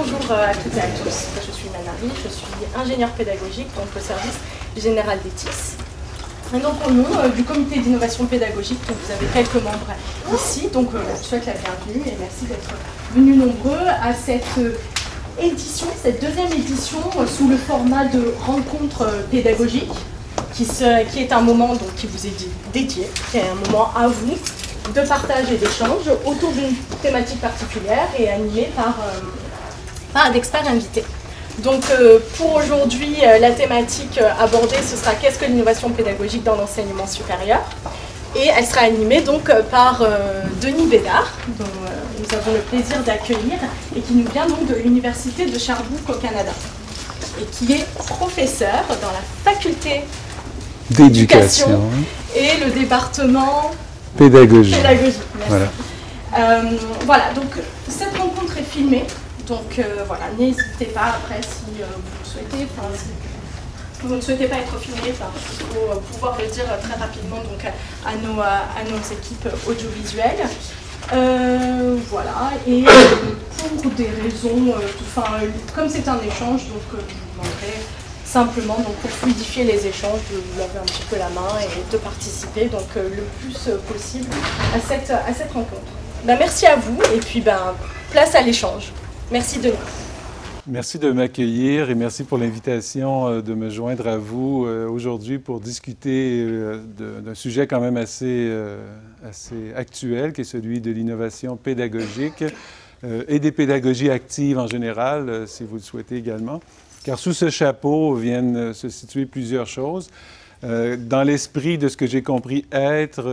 bonjour à toutes et à tous. Je suis Manari, je suis ingénieure pédagogique donc au service général d'ETIS. Et donc au nom du comité d'innovation pédagogique, donc vous avez quelques membres ici, donc je vous souhaite la bienvenue et merci d'être venus nombreux à cette édition, cette deuxième édition sous le format de rencontre pédagogique, qui est un moment donc, qui vous est dédié, qui est un moment à vous, de partage et d'échange autour d'une thématique particulière et animé par un expert invité. Donc pour aujourd'hui, la thématique abordée, ce sera qu'est-ce que l'innovation pédagogique dans l'enseignement supérieur, et elle sera animée donc par Denis Bédard, dont nous avons le plaisir d'accueillir et qui nous vient donc de l'Université de Sherbrooke au Canada et qui est professeur dans la faculté d'éducation et le département pédagogie. Voilà. Voilà, donc cette rencontre est filmée, donc voilà, n'hésitez pas après si vous le souhaitez, si vous ne souhaitez pas être filmé, il faut pouvoir le dire très rapidement donc, à nos équipes audiovisuelles. Voilà, et pour des raisons, comme c'est un échange, donc je vous demanderai simplement donc, pour fluidifier les échanges, de vous laver un petit peu la main et de participer donc, le plus possible à cette rencontre. Ben, merci à vous et puis place à l'échange. Merci Denis. Merci de m'accueillir et merci pour l'invitation de me joindre à vous aujourd'hui pour discuter d'un sujet quand même assez actuel, qui est celui de l'innovation pédagogique et des pédagogies actives en général, si vous le souhaitez également. Car sous ce chapeau viennent se situer plusieurs choses. Dans l'esprit de ce que j'ai compris être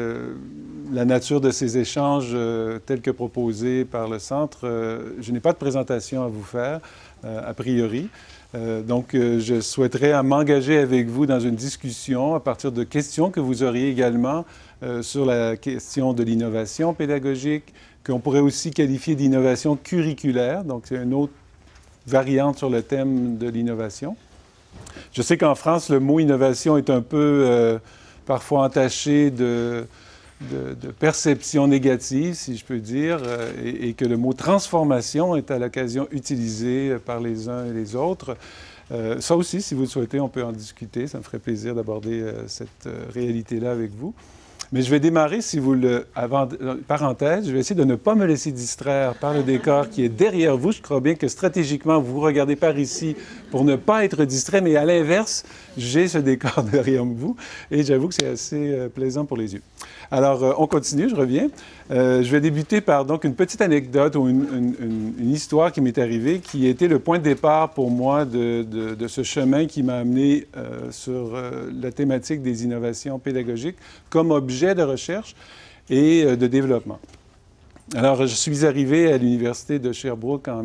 la nature de ces échanges tels que proposés par le Centre, je n'ai pas de présentation à vous faire, a priori. Donc, je souhaiterais m'engager avec vous dans une discussion à partir de questions que vous auriez également sur la question de l'innovation pédagogique, qu'on pourrait aussi qualifier d'innovation curriculaire. Donc, c'est une autre variante sur le thème de l'innovation. Je sais qu'en France, le mot innovation est un peu parfois entaché de perception négative, si je peux dire, et que le mot transformation est à l'occasion utilisé par les uns et les autres. Ça aussi, si vous le souhaitez, on peut en discuter. Ça me ferait plaisir d'aborder cette réalité-là avec vous. Mais je vais démarrer, si vous le... Avant, parenthèse, je vais essayer de ne pas me laisser distraire par le décor qui est derrière vous. Je crois bien que stratégiquement, vous regardez par ici pour ne pas être distrait, mais à l'inverse, j'ai ce décor derrière vous et j'avoue que c'est assez plaisant pour les yeux. Alors, on continue, je reviens. Je vais débuter par donc une petite anecdote ou une histoire qui m'est arrivée, qui a été le point de départ pour moi de ce chemin qui m'a amené sur la thématique des innovations pédagogiques comme objet de recherche et de développement. Alors, je suis arrivé à l'Université de Sherbrooke en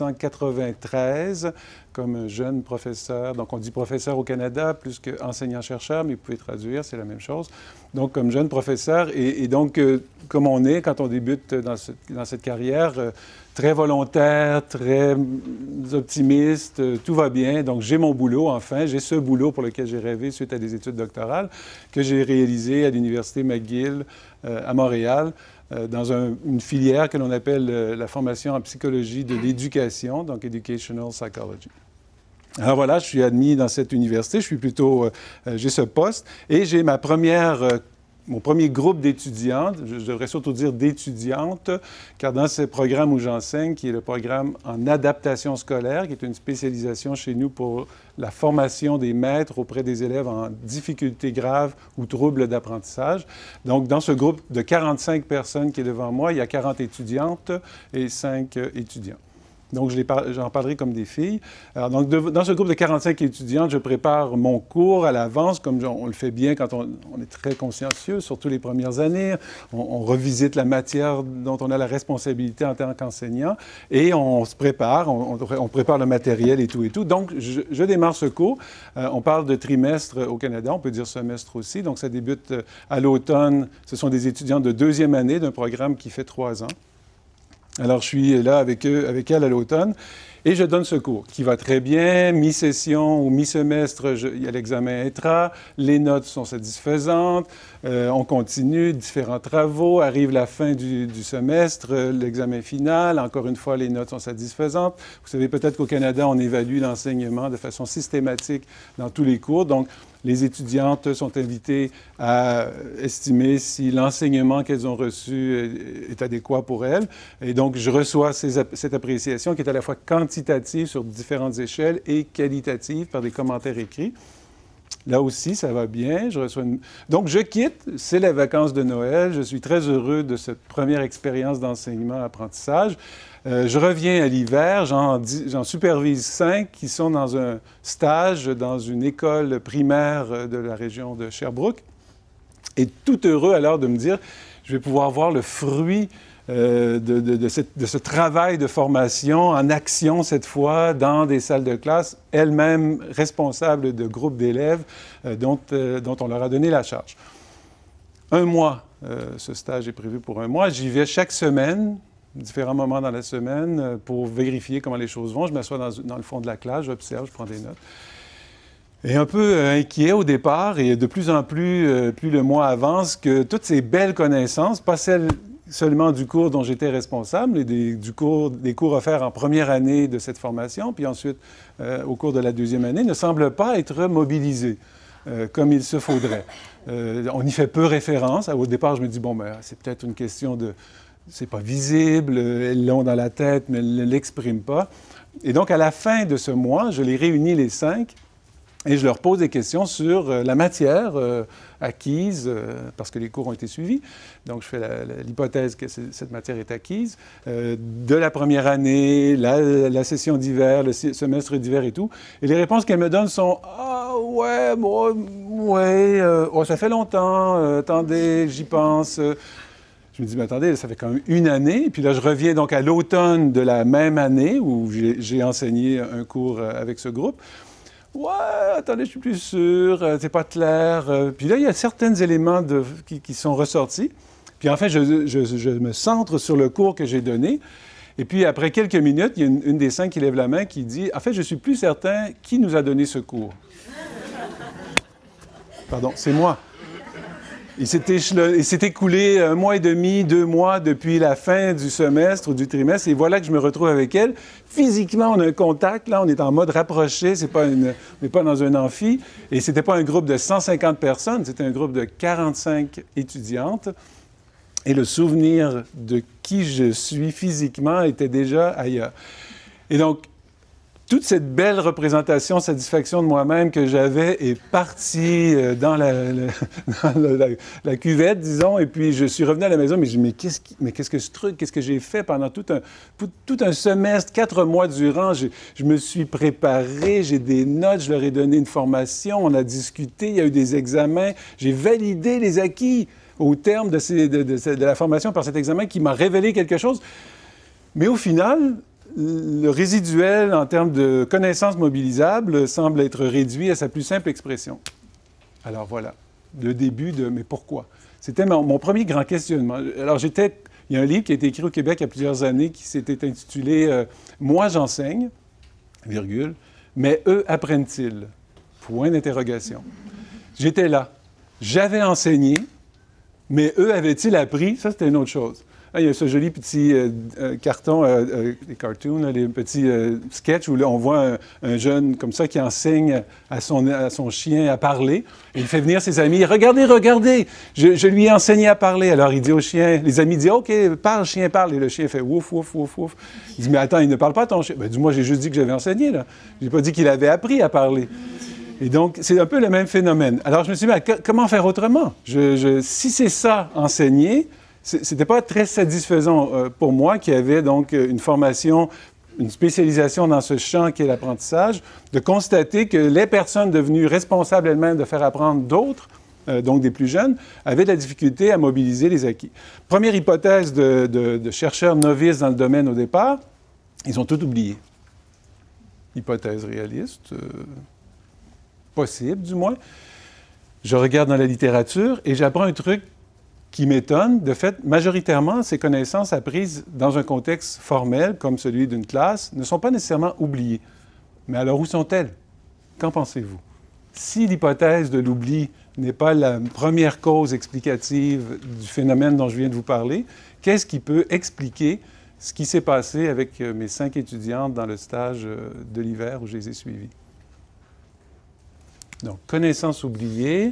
1993 comme jeune professeur. Donc, on dit professeur au Canada plus qu'enseignant-chercheur, mais vous pouvez traduire, c'est la même chose. Donc, comme jeune professeur, et donc, comme on est quand on débute dans cette carrière, très volontaire, très optimiste, tout va bien. Donc, j'ai mon boulot, enfin, j'ai ce boulot pour lequel j'ai rêvé suite à des études doctorales que j'ai réalisé à l'Université McGill à Montréal, dans une filière que l'on appelle la formation en psychologie de l'éducation, donc Educational Psychology. Alors voilà, je suis admis dans cette université, j'ai ce poste et j'ai mon premier groupe d'étudiantes, je devrais surtout dire d'étudiantes, car dans ce programme où j'enseigne, qui est le programme en adaptation scolaire, qui est une spécialisation chez nous pour la formation des maîtres auprès des élèves en difficultés graves ou troubles d'apprentissage. Donc, dans ce groupe de 45 personnes qui est devant moi, il y a 40 étudiantes et 5 étudiants. Donc, j'en parlerai comme des filles. Alors, donc, dans ce groupe de 45 étudiantes, je prépare mon cours à l'avance, comme on le fait bien quand on est très consciencieux, surtout les premières années. On revisite la matière dont on a la responsabilité en tant qu'enseignant et on se prépare, on prépare le matériel et tout et tout. Donc, je démarre ce cours. On parle de trimestre au Canada, on peut dire semestre aussi. Donc, ça débute à l'automne. Ce sont des étudiants de deuxième année d'un programme qui fait 3 ans. Alors, je suis là avec elle à l'automne Et je donne ce cours qui va très bien. Mi-session ou mi-semestre, il y a l'examen intra, les notes sont satisfaisantes, on continue, différents travaux, arrive la fin du semestre, l'examen final, encore une fois, les notes sont satisfaisantes. Vous savez peut-être qu'au Canada, on évalue l'enseignement de façon systématique dans tous les cours. Donc, les étudiantes sont invitées à estimer si l'enseignement qu'elles ont reçu est adéquat pour elles. Et donc, je reçois cette appréciation qui est à la fois quantitative sur différentes échelles et qualitative par des commentaires écrits. Là aussi, ça va bien. Donc, je quitte. C'est les vacances de Noël. Je suis très heureux de cette première expérience d'enseignement-apprentissage. Je reviens à l'hiver. J'en supervise 5 qui sont dans un stage dans une école primaire de la région de Sherbrooke. Et tout heureux alors de me dire, je vais pouvoir voir le fruit de ce travail de formation en action cette fois dans des salles de classe, elles-mêmes responsables de groupes d'élèves dont on leur a donné la charge. Un mois, ce stage est prévu pour un mois. J'y vais chaque semaine, différents moments dans la semaine, pour vérifier comment les choses vont. Je m'assois dans le fond de la classe, j'observe, je prends des notes. Et un peu inquiet au départ, et de plus en plus, plus le mois avance, que toutes ces belles connaissances, pas celles seulement du cours dont j'étais responsable, et des cours offerts en première année de cette formation, puis ensuite au cours de la deuxième année, ne semblent pas être mobilisés comme il se faudrait. On y fait peu référence. Au départ, je me dis, bon, ben, c'est peut-être une question de... C'est pas visible, elles l'ont dans la tête, mais elles ne l'expriment pas. Et donc, à la fin de ce mois, je les réunis les 5, et je leur pose des questions sur la matière acquise, parce que les cours ont été suivis. Donc, je fais l'hypothèse que cette matière est acquise. De la première année, la session d'hiver, le semestre d'hiver et tout. Et les réponses qu'elles me donnent sont « Ah, ouais, bon, ouais, oh, ça fait longtemps, attendez, j'y pense. » Je me dis, mais attendez, ça fait quand même une année. Et puis là, je reviens donc à l'automne de la même année où j'ai enseigné un cours avec ce groupe. Ouais, attendez, je suis plus sûr, c'est pas clair. Puis là, il y a certains éléments qui sont ressortis. Puis en fait, je me centre sur le cours que j'ai donné. Et puis après quelques minutes, il y a une des 5 qui lève la main qui dit, en fait, je suis plus certain qui nous a donné ce cours. Pardon, c'est moi. Il s'est écoulé 1 mois et demi, 2 mois depuis la fin du semestre ou du trimestre, et voilà que je me retrouve avec elle. Physiquement, on a un contact, là, on est en mode rapproché, on n'est pas dans un amphi, et c'était pas un groupe de 150 personnes, c'était un groupe de 45 étudiantes, et le souvenir de qui je suis physiquement était déjà ailleurs. Et donc, toute cette belle représentation, satisfaction de moi-même que j'avais est partie dans la cuvette, disons, et puis je suis revenu à la maison, mais je me dis, mais qu'est-ce que ce truc, qu'est-ce que j'ai fait pendant tout un semestre, 4 mois durant, je me suis préparé, j'ai des notes, je leur ai donné une formation, on a discuté, il y a eu des examens, j'ai validé les acquis au terme de la formation par cet examen qui m'a révélé quelque chose. Mais au final, le résiduel en termes de connaissances mobilisables semble être réduit à sa plus simple expression. Alors voilà, le début de « mais pourquoi ?» C'était mon premier grand questionnement. Alors il y a un livre qui a été écrit au Québec il y a plusieurs années qui s'était intitulé « Moi j'enseigne, virgule, mais eux apprennent-ils? » Point d'interrogation. J'étais là. J'avais enseigné, mais eux avaient-ils appris? Ça, c'était une autre chose. Ah, il y a ce joli petit carton, les cartoons, les petits sketchs où là, on voit un jeune comme ça qui enseigne à son chien à parler. Et il fait venir ses amis. « Regardez, regardez, je lui ai enseigné à parler. » Alors il dit au chien, les amis disent « OK, parle, chien, parle. » Et le chien fait « Ouf, ouf, ouf, ouf. » Il dit « Mais attends, il ne parle pas ton chien. » « Ben, dis-moi, j'ai juste dit que j'avais enseigné, là. Je n'ai pas dit qu'il avait appris à parler. » Et donc, c'est un peu le même phénomène. Alors je me suis dit « Comment faire autrement? Si c'est ça, enseigner, c'était pas très satisfaisant pour moi qui avait donc une formation, une spécialisation dans ce champ qui est l'apprentissage, de constater que les personnes devenues responsables elles-mêmes de faire apprendre d'autres, donc des plus jeunes, avaient de la difficulté à mobiliser les acquis. Première hypothèse de chercheurs novices dans le domaine au départ, ils ont tout oublié. Hypothèse réaliste, possible du moins. Je regarde dans la littérature et j'apprends un truc qui m'étonne. De fait, majoritairement, ces connaissances apprises dans un contexte formel, comme celui d'une classe, ne sont pas nécessairement oubliées. Mais alors, où sont-elles? Qu'en pensez-vous? Si l'hypothèse de l'oubli n'est pas la première cause explicative du phénomène dont je viens de vous parler, qu'est-ce qui peut expliquer ce qui s'est passé avec mes 5 étudiantes dans le stage de l'hiver où je les ai suivies? Donc, connaissances oubliées.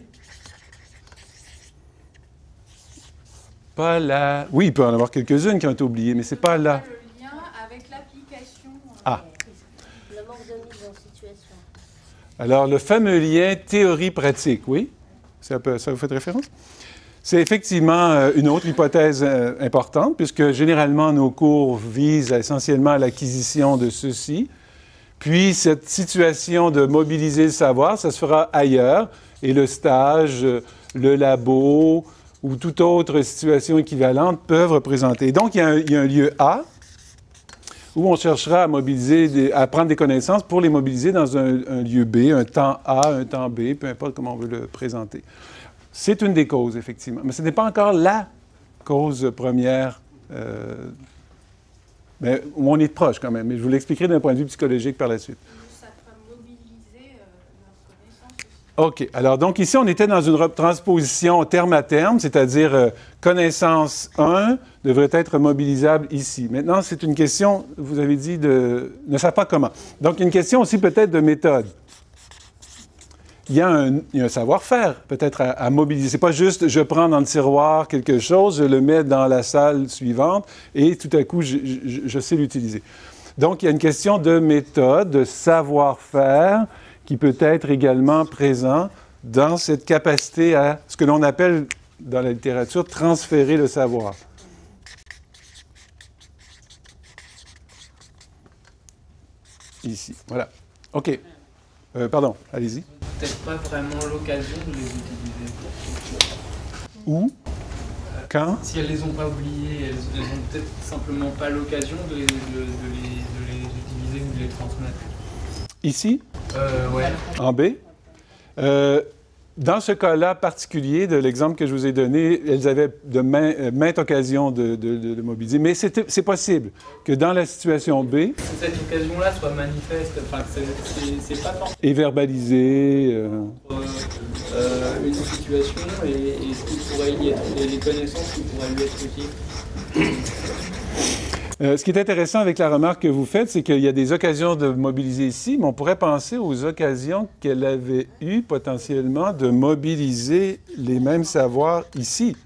Pas la... Oui, il peut en avoir quelques-unes qui ont été oubliées, mais c'est pas là. Le lien avec l'application. Ah. Le manque de mise en situation. Alors, le fameux lien théorie-pratique, oui? Ça vous fait référence? C'est effectivement une autre hypothèse importante, puisque généralement, nos cours visent essentiellement à l'acquisition de ceci. Puis, cette situation de mobiliser le savoir, ça se fera ailleurs. Et le stage, le labo ou toute autre situation équivalente peuvent représenter. Donc, il y a un lieu A où on cherchera à mobiliser, à prendre des connaissances pour les mobiliser dans un lieu B, un temps A, un temps B, peu importe comment on veut le présenter. C'est une des causes, effectivement. Mais ce n'est pas encore la cause première. Mais on est proche quand même. Mais je vous l'expliquerai d'un point de vue psychologique par la suite. Ça peut mobiliser leurs connaissances aussi. OK. Alors, donc ici, on était dans une transposition terme à terme, c'est-à-dire connaissance 1 devrait être mobilisable ici. Maintenant, c'est une question, vous avez dit, ne savent pas comment. Donc, une question aussi peut-être de méthode. Il y a un savoir-faire peut-être à mobiliser. C'est pas juste je prends dans le tiroir quelque chose, je le mets dans la salle suivante et tout à coup, je sais l'utiliser. Donc, il y a une question de méthode, de savoir-faire qui peut être également présent dans cette capacité à ce que l'on appelle dans la littérature transférer le savoir. Ici, voilà. OK. Pardon, allez-y. Peut-être pas vraiment l'occasion de les utiliser. Où? Quand? Si elles ne les ont pas oubliées, elles n'ont peut-être simplement pas l'occasion de les utiliser ou de les transmettre. Ici? Ouais. En B? Dans ce cas-là particulier de l'exemple que je vous ai donné, elles avaient de maintes occasions de mobiliser. Mais c'est possible que dans la situation B... Que cette occasion-là soit manifeste, enfin, c'est pas forcément... Et verbalisée... une situation et ce qui pourrait y être, les connaissances qui pourraient lui être utiles. Ce qui est intéressant avec la remarque que vous faites, c'est qu'il y a des occasions de mobiliser ici, mais on pourrait penser aux occasions qu'elle avait eues potentiellement de mobiliser les mêmes savoirs ici.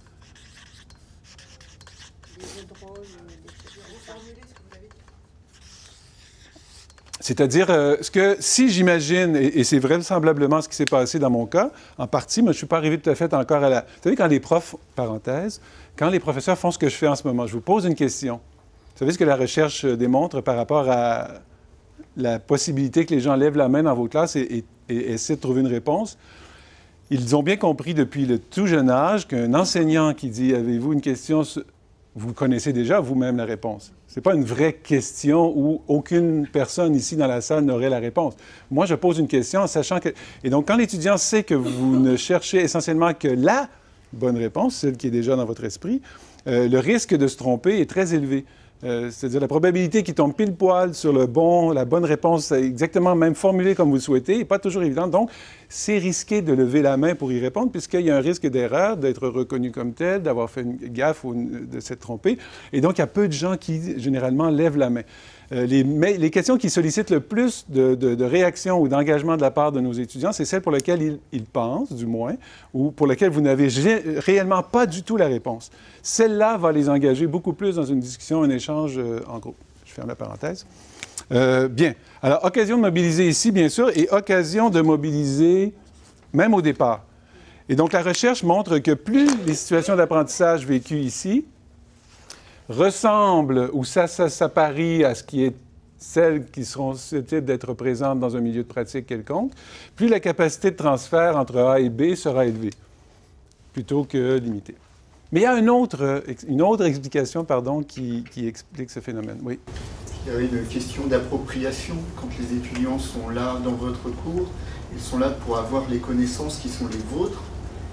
C'est-à-dire, si j'imagine, et c'est vraisemblablement ce qui s'est passé dans mon cas, en partie, mais je ne suis pas arrivé tout à fait encore à la... Vous savez, quand les profs, parenthèse, quand les professeurs font ce que je fais en ce moment, je vous pose une question. Vous savez ce que la recherche démontre par rapport à la possibilité que les gens lèvent la main dans vos classes et essaient de trouver une réponse? Ils ont bien compris depuis le tout jeune âge qu'un enseignant qui dit « Avez-vous une question ?» Vous connaissez déjà vous-même la réponse. Ce n'est pas une vraie question où aucune personne ici dans la salle n'aurait la réponse. Moi, je pose une question en sachant que... Et donc, quand l'étudiant sait que vous ne cherchez essentiellement que la bonne réponse, celle qui est déjà dans votre esprit, le risque de se tromper est très élevé. C'est-à-dire la probabilité qu'il tombe pile poil sur la bonne réponse, exactement même formulée comme vous le souhaitez, n'est pas toujours évidente. Donc, c'est risqué de lever la main pour y répondre, puisqu'il y a un risque d'erreur, d'être reconnu comme tel, d'avoir fait une gaffe ou de s'être trompé. Et donc, il y a peu de gens qui, généralement, lèvent la main. Les questions qui sollicitent le plus de réaction ou d'engagement de la part de nos étudiants, c'est celles pour lesquelles ils pensent, du moins, ou pour lesquelles vous n'avez réellement pas du tout la réponse. Celle-là va les engager beaucoup plus dans une discussion, un échange en groupe. Je ferme la parenthèse. Bien. Alors, occasion de mobiliser ici, bien sûr, et occasion de mobiliser même au départ. Et donc, la recherche montre que plus les situations d'apprentissage vécues ici ressemblent ou s'apparient à ce qui est celles qui seront susceptibles d'être présentes dans un milieu de pratique quelconque, plus la capacité de transfert entre A et B sera élevée, plutôt que limitée. Mais il y a une autre explication, pardon, qui explique ce phénomène. Oui. Il y a une question d'appropriation. Quand les étudiants sont là dans votre cours, ils sont là pour avoir les connaissances qui sont les vôtres.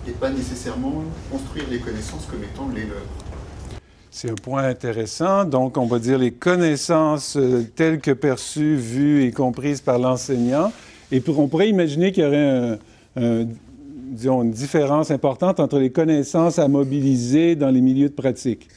et pas nécessairement construire les connaissances comme étant les leurs. C'est un point intéressant. Donc, on va dire les connaissances telles que perçues, vues et comprises par l'enseignant. Et on pourrait imaginer qu'il y aurait disons, une différence importante entre les connaissances à mobiliser dans les milieux de pratique.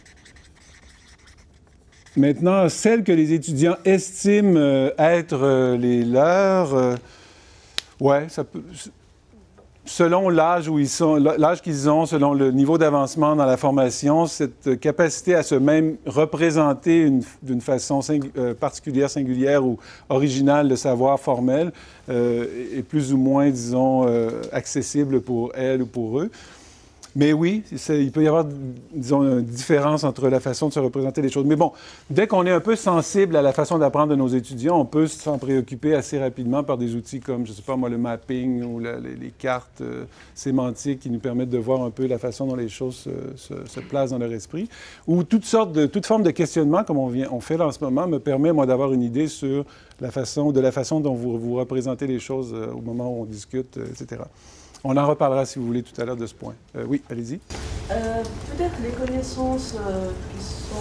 Maintenant, celles que les étudiants estiment être les leurs, ouais, ça peut... Selon l'âge où ils sont, l'âge qu'ils ont, selon le niveau d'avancement dans la formation, cette capacité à se même représenter d'une façon particulière, singulière ou originale le savoir formel est plus ou moins, disons, accessible pour elles ou pour eux. Mais oui, il peut y avoir, disons, une différence entre la façon de se représenter les choses. Mais bon, dès qu'on est un peu sensible à la façon d'apprendre de nos étudiants, on peut s'en préoccuper assez rapidement par des outils comme, je ne sais pas moi, le mapping ou les cartes sémantiques qui nous permettent de voir un peu la façon dont les choses se placent dans leur esprit. Ou toute forme de questionnement, comme on fait là en ce moment, me permet, moi, d'avoir une idée sur la façon dont vous représentez les choses au moment où on discute, etc. On en reparlera, si vous voulez, tout à l'heure de ce point. Oui, allez-y. Peut-être les connaissances qui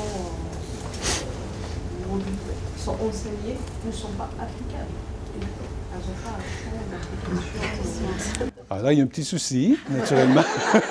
sont enseignées ne sont pas applicables. Elles n'ont pas un champ d'application. Ah là, il y a un petit souci, naturellement.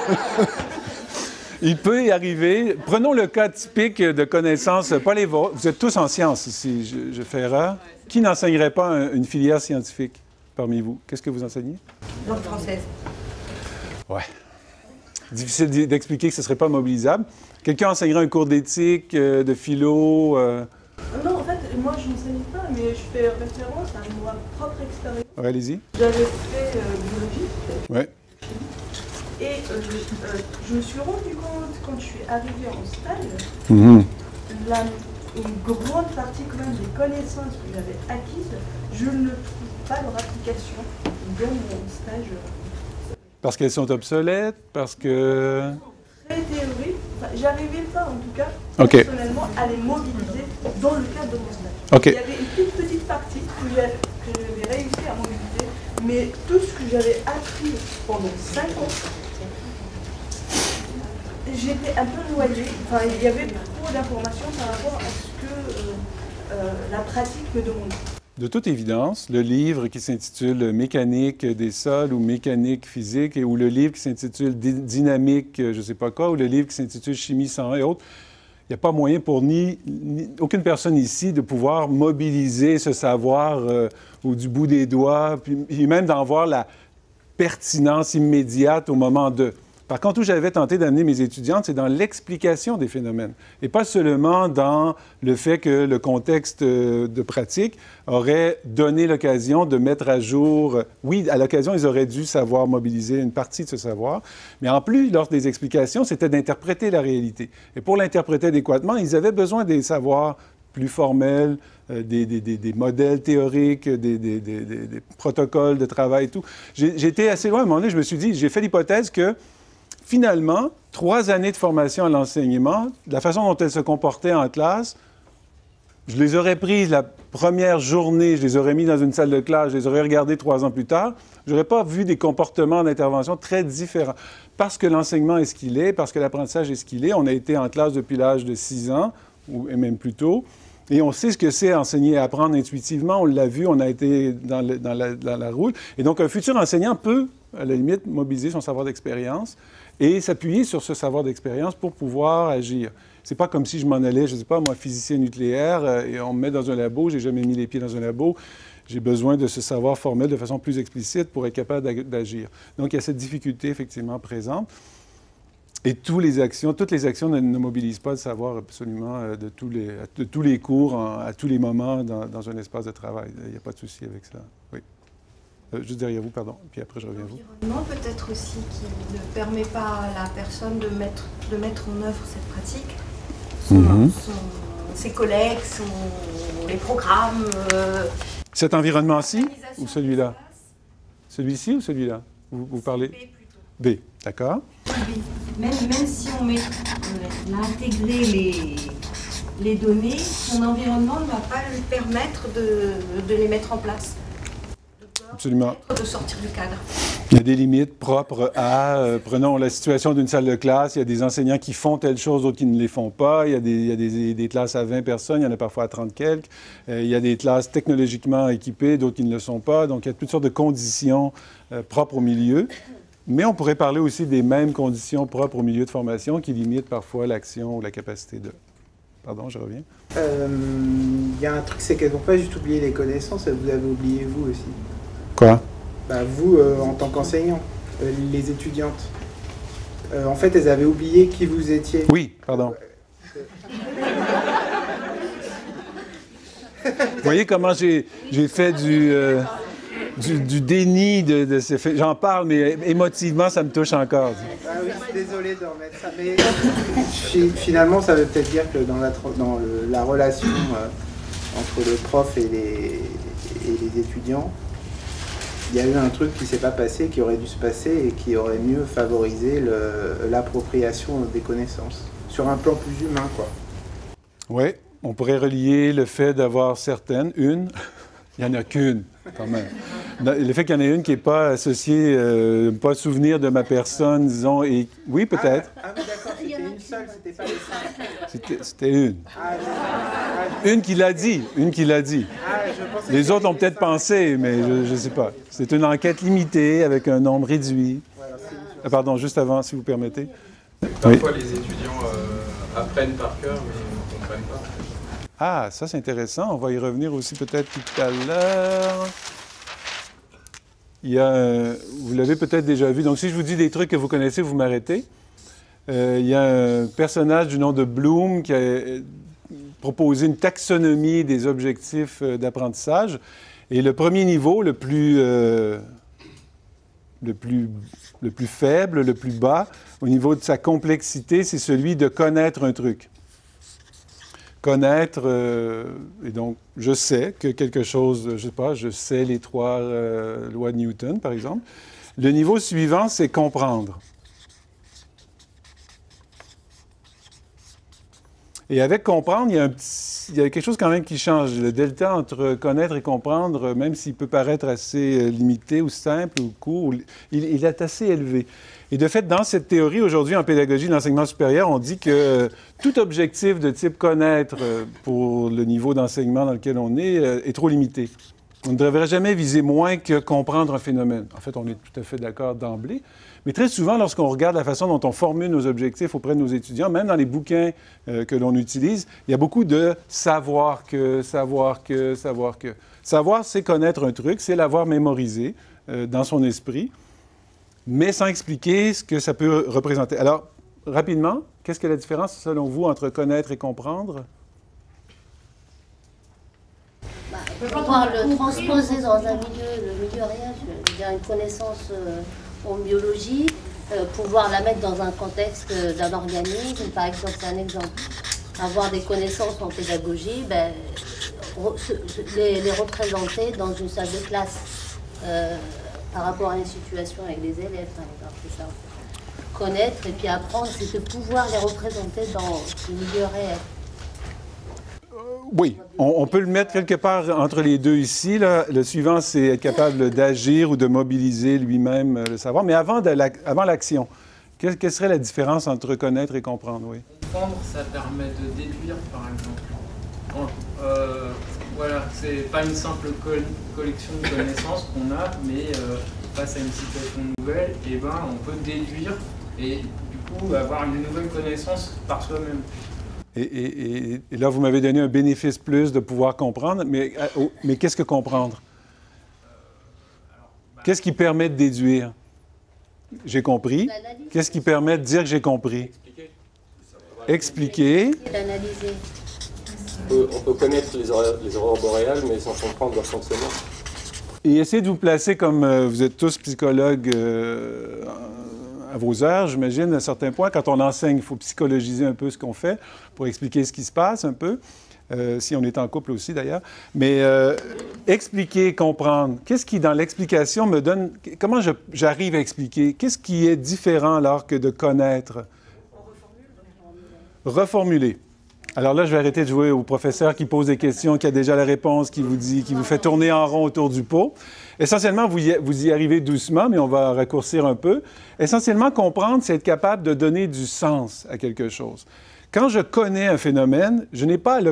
Il peut y arriver. Prenons le cas typique de connaissances, pas les vôtres. Vous êtes tous en sciences ici, je fais erreur. Qui n'enseignerait pas une filière scientifique parmi vous? Qu'est-ce que vous enseignez? Langue française. Ouais. Difficile d'expliquer que ce ne serait pas mobilisable. Quelqu'un enseignerait un cours d'éthique, de philo? Non, en fait, moi, je n'enseigne pas, mais je fais référence à ma propre expérience. Ouais, allez-y. J'avais fait biologie. Ouais. Et je me suis rendu compte, quand je suis arrivée en stage, une grande partie quand même des connaissances que j'avais acquises, je ne trouve pas leur application dans mon stage. Parce qu'elles sont obsolètes, parce que... Très théorique, enfin, j'arrivais pas en tout cas, Okay. personnellement, à les mobiliser dans le cadre de mon stage. OK. Il y avait une toute petite partie que j'avais réussi à mobiliser, mais tout ce que j'avais appris pendant 5 ans, j'étais un peu noyée. Enfin, il y avait trop d'informations par rapport à ce que la pratique me demandait. De toute évidence, le livre qui s'intitule « Mécanique des sols » ou « Mécanique physique » ou le livre qui s'intitule « Dynamique je ne sais pas quoi » ou le livre qui s'intitule « Chimie 101 » et autres, il n'y a pas moyen pour aucune personne ici de pouvoir mobiliser ce savoir au du bout des doigts, puis même d'en voir la pertinence immédiate au moment de... Par contre, où j'avais tenté d'amener mes étudiantes, c'est dans l'explication des phénomènes, et pas seulement dans le fait que le contexte de pratique aurait donné l'occasion de mettre à jour... Oui, à l'occasion, ils auraient dû savoir mobiliser une partie de ce savoir, mais en plus, lors des explications, c'était d'interpréter la réalité. Et pour l'interpréter adéquatement, ils avaient besoin des savoirs plus formels, des modèles théoriques, des protocoles de travail et tout. J'ai été assez loin à un moment donné, je me suis dit, j'ai fait l'hypothèse que finalement, 3 années de formation à l'enseignement, la façon dont elles se comportaient en classe, je les aurais prises la première journée, je les aurais mis dans une salle de classe, je les aurais regardées 3 ans plus tard, je n'aurais pas vu des comportements d'intervention très différents. Parce que l'enseignement est ce qu'il est, parce que l'apprentissage est ce qu'il est, on a été en classe depuis l'âge de 6 ans, et même plus tôt, et on sait ce que c'est enseigner et apprendre intuitivement, on l'a vu, on a été dans la roule. Et donc, un futur enseignant peut, à la limite, mobiliser son savoir d'expérience et s'appuyer sur ce savoir d'expérience pour pouvoir agir. C'est pas comme si je m'en allais, je ne sais pas, moi, physicien nucléaire, et on me met dans un labo, j'ai jamais mis les pieds dans un labo, j'ai besoin de ce savoir formel de façon plus explicite pour être capable d'agir. Donc, il y a cette difficulté, effectivement, présente. Et toutes les actions ne mobilisent pas le savoir absolument de tous les cours, à tous les moments dans un espace de travail. Il n'y a pas de souci avec ça. Oui. Juste derrière vous, pardon, puis après je reviens à vous. L'environnement peut-être aussi qui ne permet pas à la personne de mettre en œuvre cette pratique. Ses collègues, les programmes. Cet environnement-ci ou celui-là? Celui-ci ou celui-là? Vous parlez? B plutôt. B, d'accord. Même si on a intégré les données, son environnement ne va pas lui permettre de les mettre en place. Absolument. De sortir du cadre. Il y a des limites propres à, prenons la situation d'une salle de classe, il y a des enseignants qui font telle chose, d'autres qui ne les font pas, il y a des classes à 20 personnes, il y en a parfois à 30 quelques, il y a des classes technologiquement équipées, d'autres qui ne le sont pas, donc il y a toutes sortes de conditions propres au milieu, mais on pourrait parler aussi des mêmes conditions propres au milieu de formation qui limitent parfois l'action ou la capacité de... Pardon, je reviens. Il y a un truc, c'est qu'elles n'ont pas juste oublié les connaissances, vous avez oublié vous aussi. Quoi? Vous, en tant qu'enseignant, les étudiantes, en fait, elles avaient oublié qui vous étiez. Oui, pardon. Vous voyez comment j'ai fait du déni de ces faits. J'en parle, mais émotivement, ça me touche encore. Ah oui, je suis désolé de remettre ça. Mais finalement, ça veut peut-être dire que dans la relation entre le prof et les étudiants, il y a eu un truc qui ne s'est pas passé, qui aurait dû se passer et qui aurait mieux favorisé l'appropriation des connaissances. Sur un plan plus humain, quoi. Oui, on pourrait relier le fait d'avoir une, il n'y en a qu'une, quand même. Le fait qu'il y en ait une qui n'est pas associée, pas souvenir de ma personne, disons, et oui, peut-être. Ah mais d'accord, c'était une seule, c'était pas les 5. C'était une. Une qui l'a dit, Les autres l'ont peut-être pensé, mais je ne sais pas. C'est une enquête limitée avec un nombre réduit. Pardon, juste avant, si vous permettez. Parfois, les étudiants apprennent par cœur, mais ne comprennent pas. Ah, ça c'est intéressant. On va y revenir aussi peut-être tout à l'heure. Il y a vous l'avez peut-être déjà vu. Donc, si je vous dis des trucs que vous connaissez, vous m'arrêtez. Il y a un personnage du nom de Bloom qui a proposé une taxonomie des objectifs d'apprentissage. Et le premier niveau, le plus faible, le plus bas, au niveau de sa complexité, c'est celui de connaître un truc. Connaître, et donc je sais que quelque chose, je sais pas, je sais les 3 lois de Newton, par exemple. Le niveau suivant, c'est comprendre. Et avec comprendre, il y a quelque chose quand même qui change. Le delta entre connaître et comprendre, même s'il peut paraître assez limité ou simple ou court, il est assez élevé. Et de fait, dans cette théorie, aujourd'hui, en pédagogie de l'enseignement supérieur, on dit que tout objectif de type connaître pour le niveau d'enseignement dans lequel on est trop limité. On ne devrait jamais viser moins que comprendre un phénomène. En fait, on est tout à fait d'accord d'emblée. Mais très souvent, lorsqu'on regarde la façon dont on formule nos objectifs auprès de nos étudiants, même dans les bouquins que l'on utilise, il y a beaucoup de savoir que, savoir que, savoir que. Savoir, c'est connaître un truc, c'est l'avoir mémorisé dans son esprit, mais sans expliquer ce que ça peut représenter. Alors, rapidement, qu'est-ce que la différence, selon vous, entre connaître et comprendre? Pouvoir le transposer dans un milieu, le milieu réel, je veux dire une connaissance en biologie, pouvoir la mettre dans un contexte d'un organisme, par exemple, c'est un exemple. Avoir des connaissances en pédagogie, les représenter dans une salle de classe par rapport à une situation avec des élèves, par exemple, c'est ça. Connaître et puis apprendre, c'est de pouvoir les représenter dans le milieu réel. Oui, on peut le mettre quelque part entre les deux ici. Là. Le suivant, c'est être capable d'agir ou de mobiliser lui-même le savoir. Mais avant l'action, quelle serait la différence entre connaître et comprendre? Oui. Comprendre, ça permet de déduire, par exemple. Voilà, c'est pas une simple collection de connaissances qu'on a, mais face à une situation nouvelle, on peut déduire et du coup avoir une nouvelle connaissance par soi-même. Et là, vous m'avez donné un bénéfice plus de pouvoir comprendre, mais qu'est-ce que comprendre? Qu'est-ce qui permet de déduire? J'ai compris. Qu'est-ce qui permet de dire que j'ai compris? Expliquer. L'analyser. On peut connaître les aurores boréales, mais sans comprendre leur fonctionnement. Et essayez de vous placer comme vous êtes tous psychologues à vos heures, j'imagine, à un certain point. Quand on enseigne, il faut psychologiser un peu ce qu'on fait pour expliquer ce qui se passe un peu, si on est en couple aussi d'ailleurs. Mais expliquer, comprendre, qu'est-ce qui, dans l'explication, me donne... Comment j'arrive à expliquer? Qu'est-ce qui est différent alors que de connaître? Reformuler. Alors là, je vais arrêter de jouer au professeur qui pose des questions, qui a déjà la réponse, qui vous fait tourner en rond autour du pot. Essentiellement, vous y arrivez doucement, mais on va raccourcir un peu. Essentiellement, comprendre, c'est être capable de donner du sens à quelque chose. Quand je connais un phénomène, je n'ai pas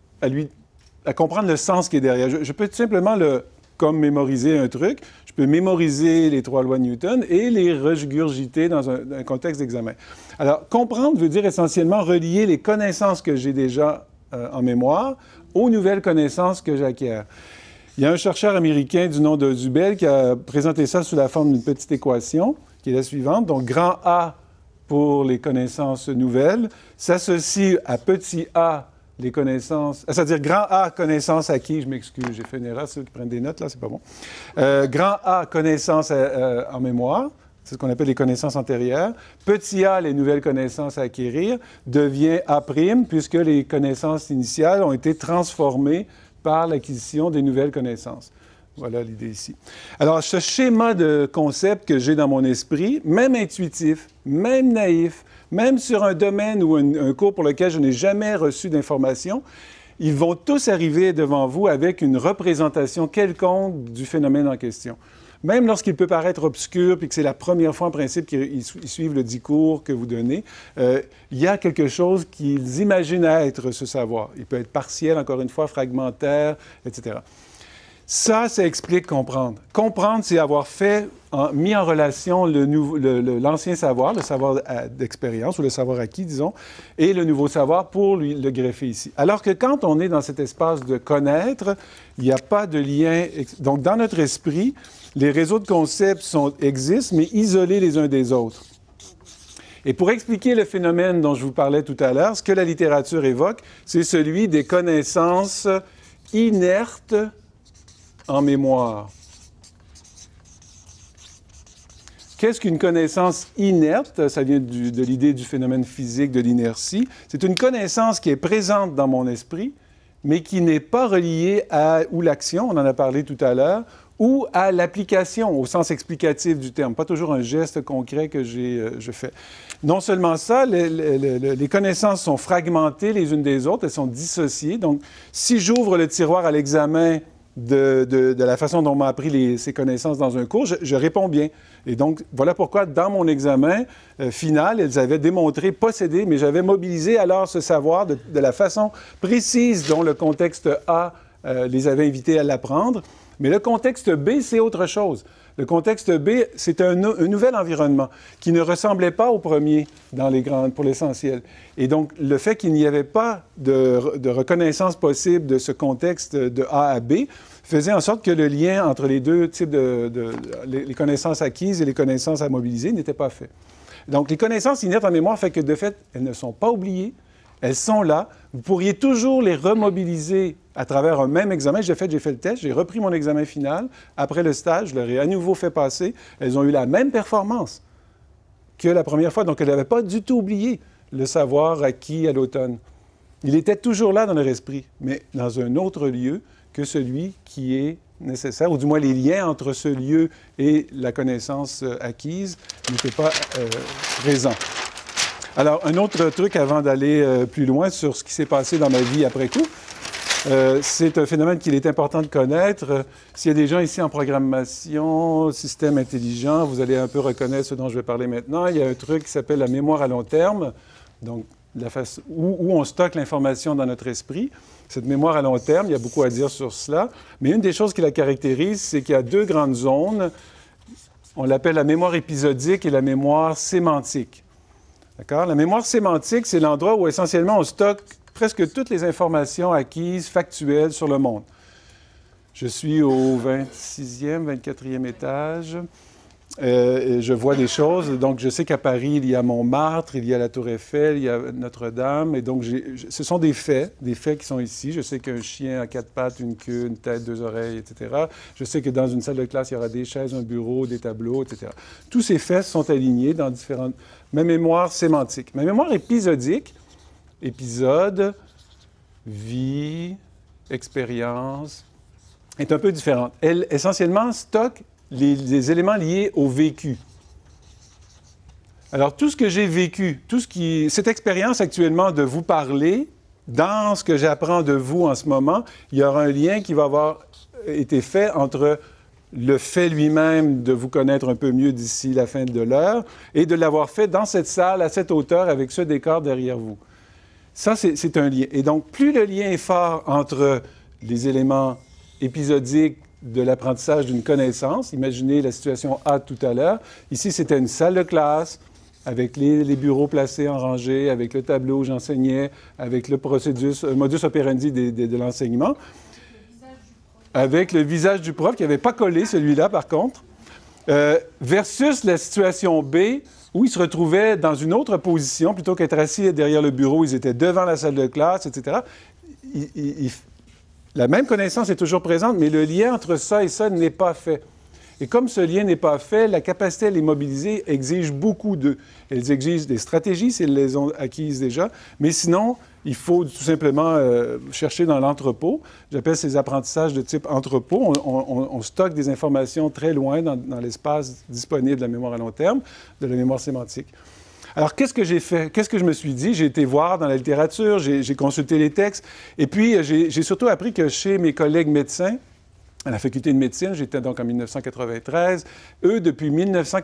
à comprendre le sens qui est derrière. Je peux tout simplement comme mémoriser un truc. Je peux mémoriser les 3 lois de Newton et les regurgiter dans un contexte d'examen. Alors, comprendre veut dire essentiellement relier les connaissances que j'ai déjà en mémoire aux nouvelles connaissances que j'acquiers. Il y a un chercheur américain du nom de Zubel qui a présenté ça sous la forme d'une petite équation, qui est la suivante. Donc, grand A pour les connaissances nouvelles s'associe à petit a les connaissances, c'est-à-dire grand A, connaissances acquises, je m'excuse, j'ai fait une erreur, ceux qui prennent des notes, là, c'est pas bon. Grand A, connaissances en mémoire, c'est ce qu'on appelle les connaissances antérieures. Petit a, les nouvelles connaissances à acquérir, devient A', puisque les connaissances initiales ont été transformées par l'acquisition des nouvelles connaissances. Voilà l'idée ici. Alors, ce schéma de concept que j'ai dans mon esprit, même intuitif, même naïf, même sur un domaine ou un cours pour lequel je n'ai jamais reçu d'informations, ils vont tous arriver devant vous avec une représentation quelconque du phénomène en question. Même lorsqu'il peut paraître obscur, puis que c'est la première fois en principe qu'ils suivent le discours que vous donnez, il y a quelque chose qu'ils imaginent être ce savoir. Il peut être partiel, encore une fois, fragmentaire, etc. Ça explique comprendre. Comprendre, c'est avoir mis en relation l'ancien savoir, le savoir d'expérience ou le savoir acquis, disons, et le nouveau savoir pour le greffer ici. Alors que quand on est dans cet espace de connaître, il n'y a pas de lien. Donc, dans notre esprit, les réseaux de concepts existent, mais isolés les uns des autres. Et pour expliquer le phénomène dont je vous parlais tout à l'heure, ce que la littérature évoque, c'est celui des connaissances inertes en mémoire. Qu'est-ce qu'une connaissance inerte? Ça vient de l'idée du phénomène physique de l'inertie. C'est une connaissance qui est présente dans mon esprit, mais qui n'est pas reliée à l'action, on en a parlé tout à l'heure, ou à l'application, au sens explicatif du terme. Pas toujours un geste concret que je fais. Non seulement ça, les connaissances sont fragmentées les unes des autres, elles sont dissociées. Donc, si j'ouvre le tiroir à l'examen de la façon dont on m'a appris ces connaissances dans un cours, je réponds bien. Et donc, voilà pourquoi, dans mon examen final, elles avaient démontré posséder, mais j'avais mobilisé alors ce savoir de la façon précise dont le contexte A les avait invités à l'apprendre. Mais le contexte B, c'est autre chose. Le contexte B, c'est un nouvel environnement qui ne ressemblait pas au premier pour l'essentiel. Et donc, le fait qu'il n'y avait pas de reconnaissance possible de ce contexte de A à B faisait en sorte que le lien entre les deux types les connaissances acquises et les connaissances à mobiliser n'était pas fait. Donc, les connaissances inertes en mémoire fait que, de fait, elles ne sont pas oubliées. Elles sont là. Vous pourriez toujours les remobiliser à travers un même examen. J'ai fait le test, j'ai repris mon examen final. Après le stage, je leur ai à nouveau fait passer. Elles ont eu la même performance que la première fois. Donc, elles n'avaient pas du tout oublié le savoir acquis à l'automne. Il était toujours là dans leur esprit, mais dans un autre lieu que celui qui est nécessaire, ou du moins les liens entre ce lieu et la connaissance acquise n'étaient pas présents. Alors, un autre truc avant d'aller plus loin sur ce qui s'est passé dans ma vie après coup, c'est un phénomène qu'il est important de connaître. S'il y a des gens ici en programmation, système intelligent, vous allez un peu reconnaître ce dont je vais parler maintenant. Il y a un truc qui s'appelle la mémoire à long terme, donc où on stocke l'information dans notre esprit. Cette mémoire à long terme, il y a beaucoup à dire sur cela, mais une des choses qui la caractérise, c'est qu'il y a 2 grandes zones. On l'appelle la mémoire épisodique et la mémoire sémantique. D'accord? La mémoire sémantique, c'est l'endroit où essentiellement on stocke presque toutes les informations acquises, factuelles sur le monde. Je suis au 26e, 24e étage. Je vois des choses. Donc, je sais qu'à Paris, il y a Montmartre, il y a la Tour Eiffel, il y a Notre-Dame. Et donc, ce sont des faits qui sont ici. Je sais qu'un chien a 4 pattes, une queue, une tête, 2 oreilles, etc. Je sais que dans une salle de classe, il y aura des chaises, un bureau, des tableaux, etc. Tous ces faits sont alignés dans différentes... Ma mémoire sémantique. Ma mémoire épisodique, épisode, vie, expérience, est un peu différente. Elle, essentiellement, stocke les éléments liés au vécu. Alors, tout ce que j'ai vécu, cette expérience actuellement de vous parler, dans ce que j'apprends de vous en ce moment, il y aura un lien qui va avoir été fait entre le fait lui-même de vous connaître un peu mieux d'ici la fin de l'heure et de l'avoir fait dans cette salle, à cette hauteur, avec ce décor derrière vous. Ça, c'est un lien. Et donc, plus le lien est fort entre les éléments épisodiques de l'apprentissage d'une connaissance, imaginez la situation A tout à l'heure. Ici, c'était une salle de classe avec les bureaux placés en rangée, avec le tableau où j'enseignais, avec le modus operandi de l'enseignement. Avec le visage du prof, qui n'avait pas collé, celui-là, par contre, versus la situation B, où ils se retrouvaient dans une autre position, plutôt qu'être assis derrière le bureau, ils étaient devant la salle de classe, etc. La même connaissance est toujours présente, mais le lien entre ça et ça n'est pas fait. Et comme ce lien n'est pas fait, la capacité à les mobiliser exige beaucoup d'eux. Elles exigent des stratégies, si elles les ont acquises déjà, mais sinon, il faut tout simplement chercher dans l'entrepôt. J'appelle ces apprentissages de type entrepôt. On stocke des informations très loin dans l'espace disponible de la mémoire à long terme, de la mémoire sémantique. Alors, qu'est-ce que j'ai fait? Qu'est-ce que je me suis dit? J'ai été voir dans la littérature, j'ai consulté les textes, et puis j'ai surtout appris que chez mes collègues médecins, à la faculté de médecine, j'étais donc en 1993, eux, depuis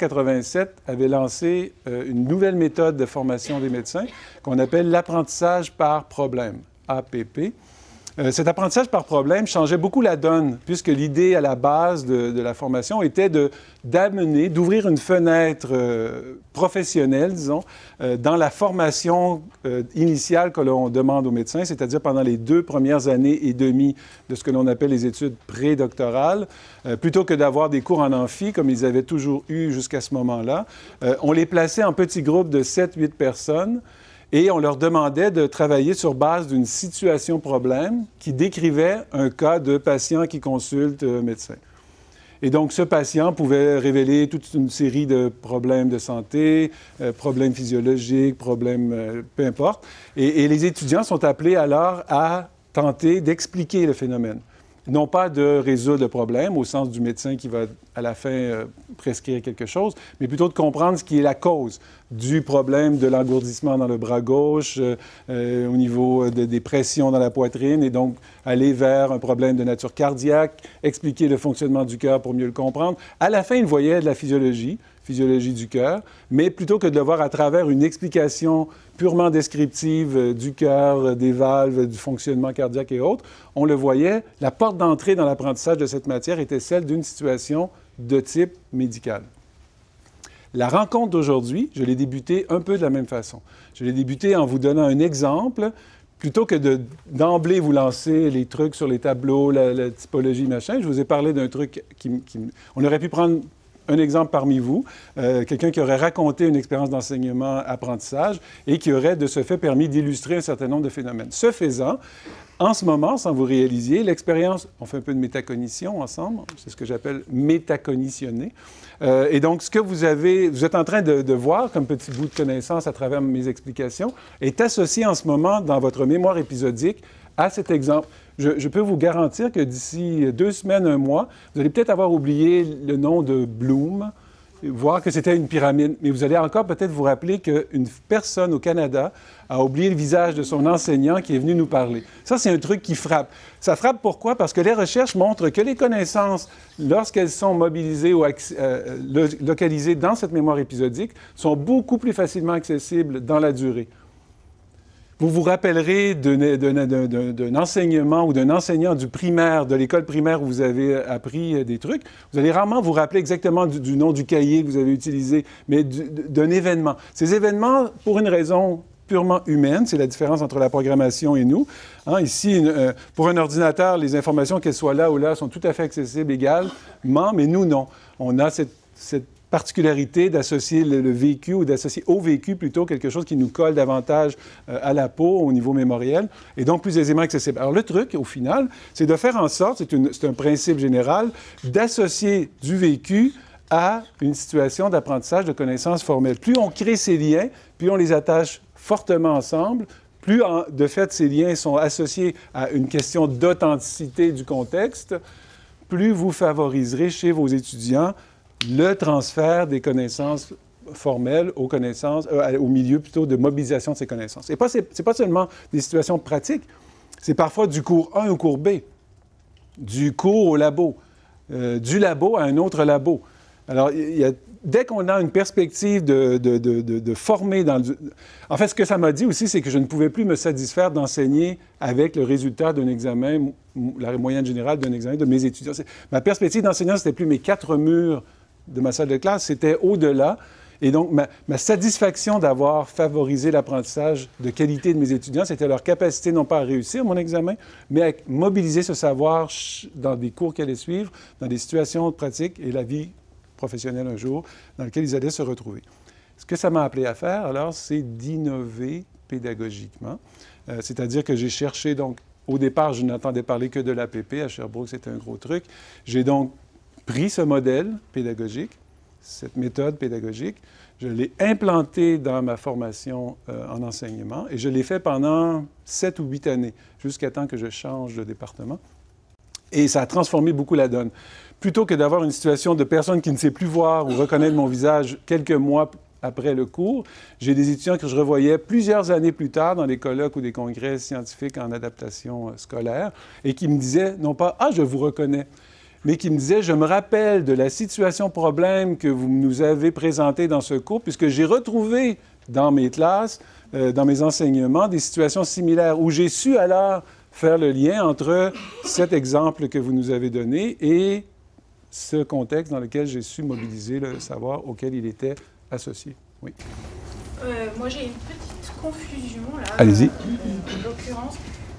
1987, avaient lancé une nouvelle méthode de formation des médecins qu'on appelle l'apprentissage par problème, APP. Cet apprentissage par problème changeait beaucoup la donne, puisque l'idée à la base de la formation était d'ouvrir une fenêtre professionnelle, disons, dans la formation initiale que l'on demande aux médecins, c'est-à-dire pendant les 2 premières années et demie de ce que l'on appelle les études prédoctorales, plutôt que d'avoir des cours en amphi, comme ils avaient toujours eu jusqu'à ce moment-là. On les plaçait en petits groupes de 7-8 personnes, et on leur demandait de travailler sur base d'une situation problème qui décrivait un cas de patient qui consulte un médecin. Et donc, ce patient pouvait révéler toute une série de problèmes de santé, problèmes physiologiques, problèmes, peu importe. Et les étudiants sont appelés alors à tenter d'expliquer le phénomène. Non pas de résoudre le problème, au sens du médecin qui va, à la fin, prescrire quelque chose, mais plutôt de comprendre ce qui est la cause du problème de l'engourdissement dans le bras gauche, au niveau des pressions dans la poitrine, et donc aller vers un problème de nature cardiaque, expliquer le fonctionnement du cœur pour mieux le comprendre. À la fin, il voyait de la physiologie du cœur, mais plutôt que de le voir à travers une explication purement descriptive du cœur, des valves, du fonctionnement cardiaque et autres, on le voyait, la porte d'entrée dans l'apprentissage de cette matière était celle d'une situation de type médical. La rencontre d'aujourd'hui, je l'ai débutée un peu de la même façon. Je l'ai débutée en vous donnant un exemple, plutôt que d'emblée vous lancer les trucs sur les tableaux, la typologie, machin. Je vous ai parlé d'un truc on aurait pu prendre un exemple parmi vous, quelqu'un qui aurait raconté une expérience d'enseignement-apprentissage et qui aurait de ce fait permis d'illustrer un certain nombre de phénomènes. Ce faisant, en ce moment, sans vous réaliser, l'expérience, on fait un peu de métacognition ensemble, c'est ce que j'appelle métacognitionner. Et donc, ce que vous êtes en train de voir comme petit bout de connaissance à travers mes explications est associé en ce moment dans votre mémoire épisodique à cet exemple. Je peux vous garantir que d'ici 2 semaines, 1 mois, vous allez peut-être avoir oublié le nom de Bloom, voir que c'était une pyramide, mais vous allez encore peut-être vous rappeler qu'une personne au Canada a oublié le visage de son enseignant qui est venu nous parler. Ça, c'est un truc qui frappe. Ça frappe pourquoi? Parce que les recherches montrent que les connaissances, lorsqu'elles sont mobilisées ou localisées dans cette mémoire épisodique, sont beaucoup plus facilement accessibles dans la durée. Vous vous rappellerez d'un enseignement ou d'un enseignant du primaire, de l'école primaire où vous avez appris des trucs. Vous allez rarement vous rappeler exactement du nom du cahier que vous avez utilisé, mais d'un événement. Ces événements, pour une raison purement humaine, c'est la différence entre la programmation et nous. Hein, ici, pour un ordinateur, les informations, qu'elles soient là ou là, sont tout à fait accessibles également, mais nous, non. On a cette particularité d'associer le vécu ou d'associer au vécu plutôt quelque chose qui nous colle davantage à la peau au niveau mémoriel et donc plus aisément accessible. Alors le truc, au final, c'est de faire en sorte, c'est un principe général, d'associer du vécu à une situation d'apprentissage de connaissances formelles. Plus on crée ces liens, plus on les attache fortement ensemble, plus de fait ces liens sont associés à une question d'authenticité du contexte, plus vous favoriserez chez vos étudiants le transfert des connaissances formel aux connaissances, au milieu plutôt de mobilisation de ces connaissances. Et c'est pas seulement des situations pratiques, c'est parfois du cours 1 au cours B, du cours au labo, du labo à un autre labo. Alors, dès qu'on a une perspective de former dans le... En fait, ce que ça m'a dit aussi, c'est que je ne pouvais plus me satisfaire d'enseigner avec le résultat d'un examen, la moyenne générale d'un examen de mes étudiants. Ma perspective d'enseignant, c'était plus mes 4 murs de ma salle de classe, c'était au-delà. Et donc, ma satisfaction d'avoir favorisé l'apprentissage de qualité de mes étudiants, c'était leur capacité non pas à réussir mon examen, mais à mobiliser ce savoir dans des cours qu'ils allaient suivre, dans des situations pratiques et la vie professionnelle un jour, dans lequel ils allaient se retrouver. Ce que ça m'a appelé à faire, alors, c'est d'innover pédagogiquement. C'est-à-dire que j'ai cherché, donc, au départ, je n'entendais parler que de l'APP. À Sherbrooke, c'était un gros truc. J'ai donc pris ce modèle pédagogique, cette méthode pédagogique, je l'ai implanté dans ma formation en enseignement et je l'ai fait pendant 7 ou 8 années, jusqu'à temps que je change de département. Et ça a transformé beaucoup la donne. Plutôt que d'avoir une situation de personne qui ne sait plus voir ou reconnaître mon visage quelques mois après le cours, j'ai des étudiants que je revoyais plusieurs années plus tard dans des colloques ou des congrès scientifiques en adaptation scolaire et qui me disaient, non pas « Ah, je vous reconnais », mais qui me disaient « Je me rappelle de la situation problème que vous nous avez présentée dans ce cours, puisque j'ai retrouvé dans mes classes, dans mes enseignements, des situations similaires où j'ai su alors faire le lien entre cet exemple que vous nous avez donné et ce contexte dans lequel j'ai su mobiliser le savoir auquel il était associé. » Oui. Moi, j'ai une petite confusion, là. Allez-y. En l'occurrence,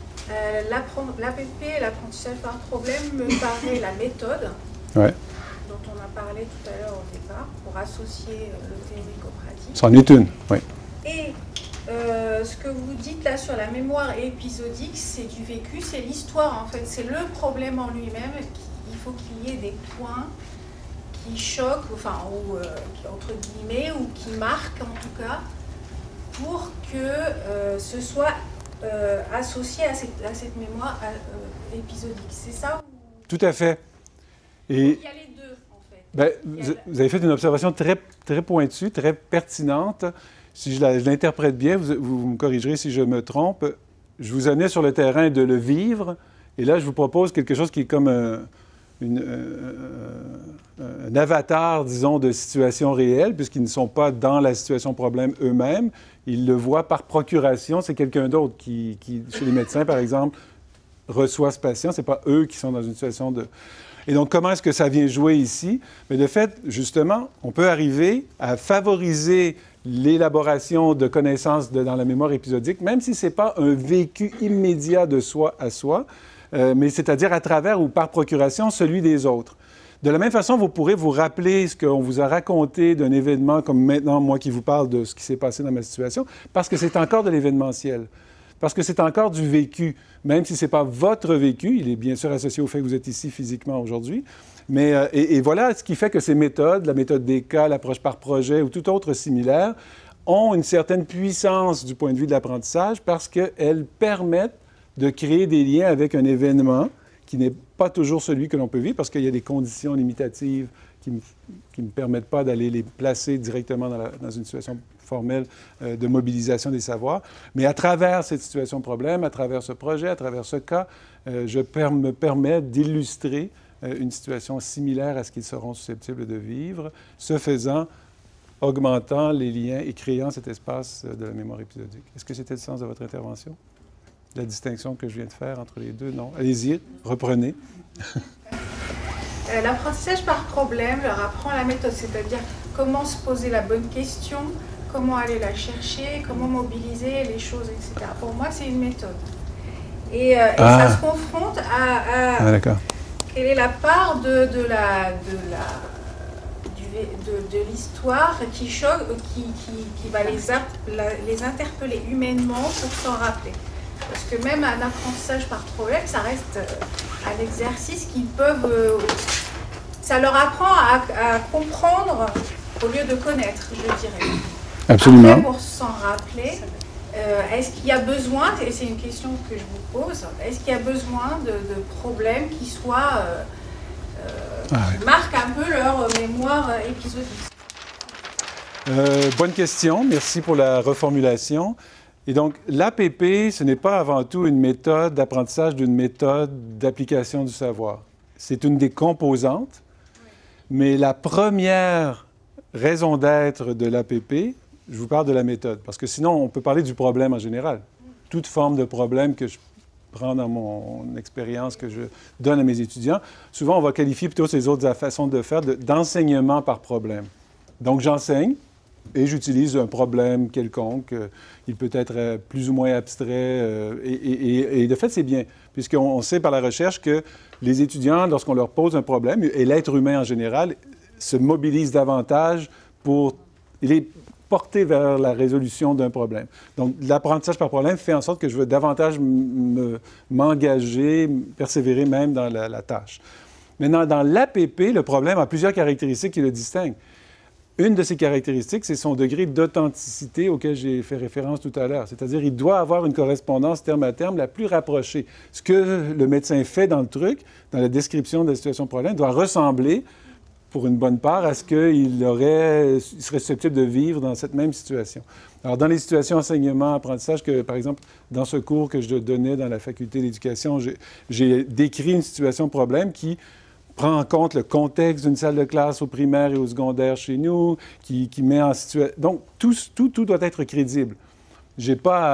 l'APP, l'apprentissage par problème, me paraît la méthode dont on a parlé tout à l'heure au départ, pour associer le théorique au pratique. C'en est une, oui. Et ce que vous dites là sur la mémoire épisodique, c'est du vécu, c'est l'histoire en fait, c'est le problème en lui-même. Il faut qu'il y ait des points qui choquent, enfin, ou entre guillemets, ou qui marquent en tout cas, pour que ce soit associé à cette mémoire épisodique. C'est ça ou... Tout à fait. Et il y a les deux, en fait. Ben, vous avez fait une observation très, très pointue, très pertinente. Si je l'interprète bien, vous me corrigerez si je me trompe. Je vous amenais sur le terrain de le vivre, et là, je vous propose quelque chose qui est comme un avatar, disons, de situations réelles, puisqu'ils ne sont pas dans la situation problème eux-mêmes. Ils le voient par procuration. C'est quelqu'un d'autre qui, chez les médecins, par exemple, reçoit ce patient. Ce n'est pas eux qui sont dans une situation de... Et donc, comment est-ce que ça vient jouer ici? Mais de fait, justement, on peut arriver à favoriser l'élaboration de connaissances dans la mémoire épisodique, même si ce n'est pas un vécu immédiat de soi à soi, mais c'est-à-dire à travers ou par procuration celui des autres. De la même façon, vous pourrez vous rappeler ce qu'on vous a raconté d'un événement, comme maintenant, moi qui vous parle de ce qui s'est passé dans ma situation, parce que c'est encore de l'événementiel, parce que c'est encore du vécu, même si ce n'est pas votre vécu, il est bien sûr associé au fait que vous êtes ici physiquement aujourd'hui, mais et voilà ce qui fait que ces méthodes, la méthode des cas, l'approche par projet ou tout autre similaire, ont une certaine puissance du point de vue de l'apprentissage parce qu'elles permettent de créer des liens avec un événement qui n'est pas toujours celui que l'on peut vivre parce qu'il y a des conditions limitatives qui ne me permettent pas d'aller les placer directement dans une situation formelle de mobilisation des savoirs. Mais à travers cette situation problème, à travers ce projet, à travers ce cas, me permets d'illustrer une situation similaire à ce qu'ils seront susceptibles de vivre, ce faisant, augmentant les liens et créant cet espace de la mémoire épisodique. Est-ce que c'était le sens de votre intervention? La distinction que je viens de faire entre les deux? Non. Allez-y, reprenez. L'apprentissage par problème leur apprend la méthode, c'est-à-dire comment se poser la bonne question, comment aller la chercher, comment mobiliser les choses, etc. Pour moi, c'est une méthode. Et ça se confronte à quelle est la part de l'histoire qui choque, qui va les interpeller humainement pour s'en rappeler. Parce que même un apprentissage par problème, ça reste un exercice qu'ils peuvent... ça leur apprend à comprendre au lieu de connaître, je dirais. Absolument. Après, pour s'en rappeler, est-ce qu'il y a besoin, et c'est une question que je vous pose, est-ce qu'il y a besoin de problèmes qui soient... qui marquent un peu leur mémoire épisodique? Bonne question. Merci pour la reformulation. Et donc, l'APP, ce n'est pas avant tout une méthode d'apprentissage d'une méthode d'application du savoir. C'est une des composantes, mais la première raison d'être de l'APP, je vous parle de la méthode, parce que sinon, on peut parler du problème en général. Toute forme de problème que je prends dans mon expérience, que je donne à mes étudiants, souvent, on va qualifier plutôt ces autres façons de faire d'enseignement par problème. Donc, j'enseigne et j'utilise un problème quelconque. Il peut être plus ou moins abstrait. Et de fait, c'est bien, puisqu'on sait par la recherche que les étudiants, lorsqu'on leur pose un problème, et l'être humain en général, se mobilise davantage pour... Il est porté vers la résolution d'un problème. Donc, l'apprentissage par problème fait en sorte que je veux davantage m'engager, persévérer même dans la tâche. Maintenant, dans l'APP, le problème a plusieurs caractéristiques qui le distinguent. Une de ces caractéristiques, c'est son degré d'authenticité auquel j'ai fait référence tout à l'heure. C'est-à-dire, il doit avoir une correspondance terme à terme la plus rapprochée. Ce que le médecin fait dans le truc, dans la description de la situation de problème, doit ressembler, pour une bonne part, à ce qu'il serait susceptible de vivre dans cette même situation. Alors, dans les situations enseignement-apprentissage, par exemple, dans ce cours que je donnais dans la faculté d'éducation, j'ai décrit une situation de problème qui prend en compte le contexte d'une salle de classe au primaire et au secondaire chez nous, qui met en situation... Donc, tout doit être crédible. Ces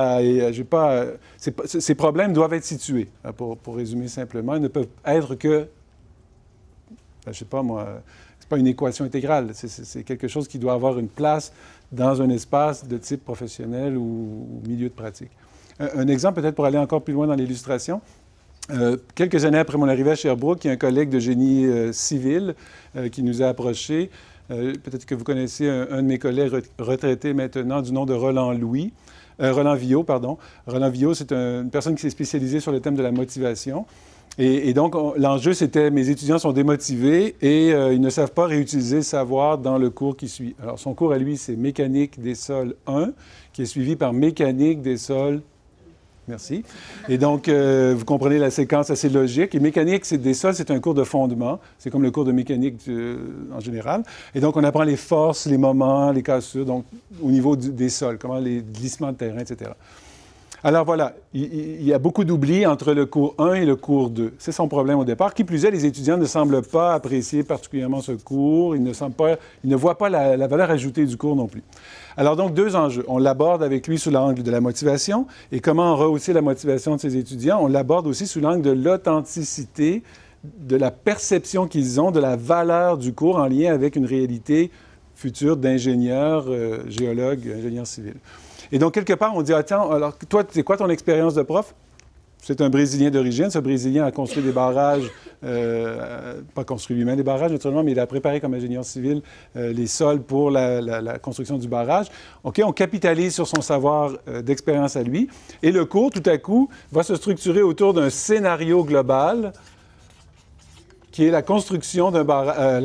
problèmes doivent être situés, pour résumer simplement. Ils ne peuvent être que, je ne sais pas moi, c'est pas une équation intégrale. C'est quelque chose qui doit avoir une place dans un espace de type professionnel ou milieu de pratique. Un exemple, peut-être pour aller encore plus loin dans l'illustration. Quelques années après mon arrivée à Sherbrooke, il y a un collègue de génie civil qui nous a approchés. Peut-être que vous connaissez un de mes collègues retraités maintenant du nom de Roland Villot, pardon. Roland Villot, c'est une personne qui s'est spécialisée sur le thème de la motivation. Et donc, l'enjeu, c'était mes étudiants sont démotivés et ils ne savent pas réutiliser le savoir dans le cours qui suit. Alors, son cours à lui, c'est Mécanique des sols 1, qui est suivi par Mécanique des sols. Merci. Et donc, vous comprenez la séquence assez logique. Et mécanique des sols, c'est un cours de fondement. C'est comme le cours de mécanique en général. Et donc, on apprend les forces, les moments, les cassures, donc au niveau des sols, comment les glissements de terrain, etc. Alors voilà, il y a beaucoup d'oubli entre le cours 1 et le cours 2. C'est son problème au départ. Qui plus est, les étudiants ne semblent pas apprécier particulièrement ce cours. Ils ne voient pas la valeur ajoutée du cours non plus. Alors donc, deux enjeux. On l'aborde avec lui sous l'angle de la motivation. Et comment rehausser la motivation de ses étudiants? On l'aborde aussi sous l'angle de l'authenticité, de la perception qu'ils ont de la valeur du cours en lien avec une réalité future d'ingénieur, géologue, ingénieur civil. Et donc, quelque part, on dit, attends, alors, toi, c'est quoi ton expérience de prof? C'est un Brésilien d'origine. Ce Brésilien a construit des barrages, pas construit lui-même des barrages, naturellement, mais il a préparé comme ingénieur civil les sols pour la construction du barrage. OK, on capitalise sur son savoir d'expérience à lui. Et le cours, tout à coup, va se structurer autour d'un scénario global qui est la construction d'un barrage,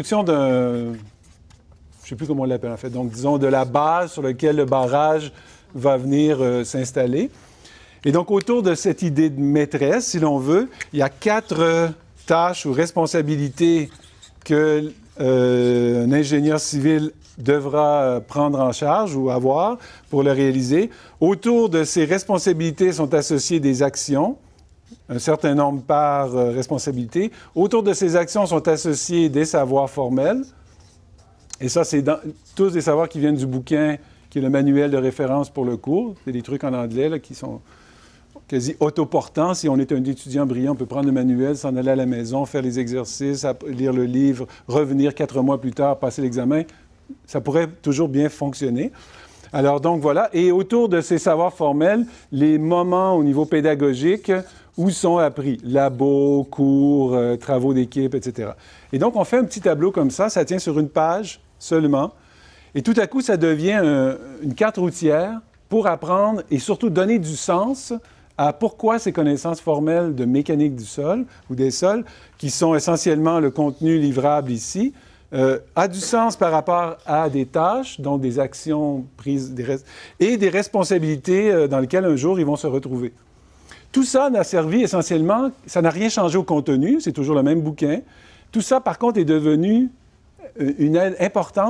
je ne sais plus comment on l'appelle en fait, donc disons de la base sur laquelle le barrage va venir s'installer. Et donc autour de cette idée de maîtresse, si l'on veut, il y a 4 tâches ou responsabilités que un ingénieur civil devra prendre en charge ou avoir pour le réaliser. Autour de ces responsabilités sont associées des actions, un certain nombre par responsabilité. Autour de ces actions sont associés des savoirs formels. Et ça, c'est tous des savoirs qui viennent du bouquin, qui est le manuel de référence pour le cours. C'est des trucs en anglais là, qui sont quasi autoportants. Si on est un étudiant brillant, on peut prendre le manuel, s'en aller à la maison, faire les exercices, lire le livre, revenir 4 mois plus tard, passer l'examen. Ça pourrait toujours bien fonctionner. Alors donc, voilà. Et autour de ces savoirs formels, les moments au niveau pédagogique où sont appris labo, cours, travaux d'équipe, etc. Et donc, on fait un petit tableau comme ça tient sur une page seulement. Et tout à coup, ça devient une carte routière pour apprendre et surtout donner du sens à pourquoi ces connaissances formelles de mécanique du sol ou des sols, qui sont essentiellement le contenu livrable ici, a du sens par rapport à des tâches, donc des actions prises, et des responsabilités dans lesquelles un jour ils vont se retrouver. Tout ça n'a servi essentiellement, ça n'a rien changé au contenu, c'est toujours le même bouquin. Tout ça, par contre, est devenu une aide importante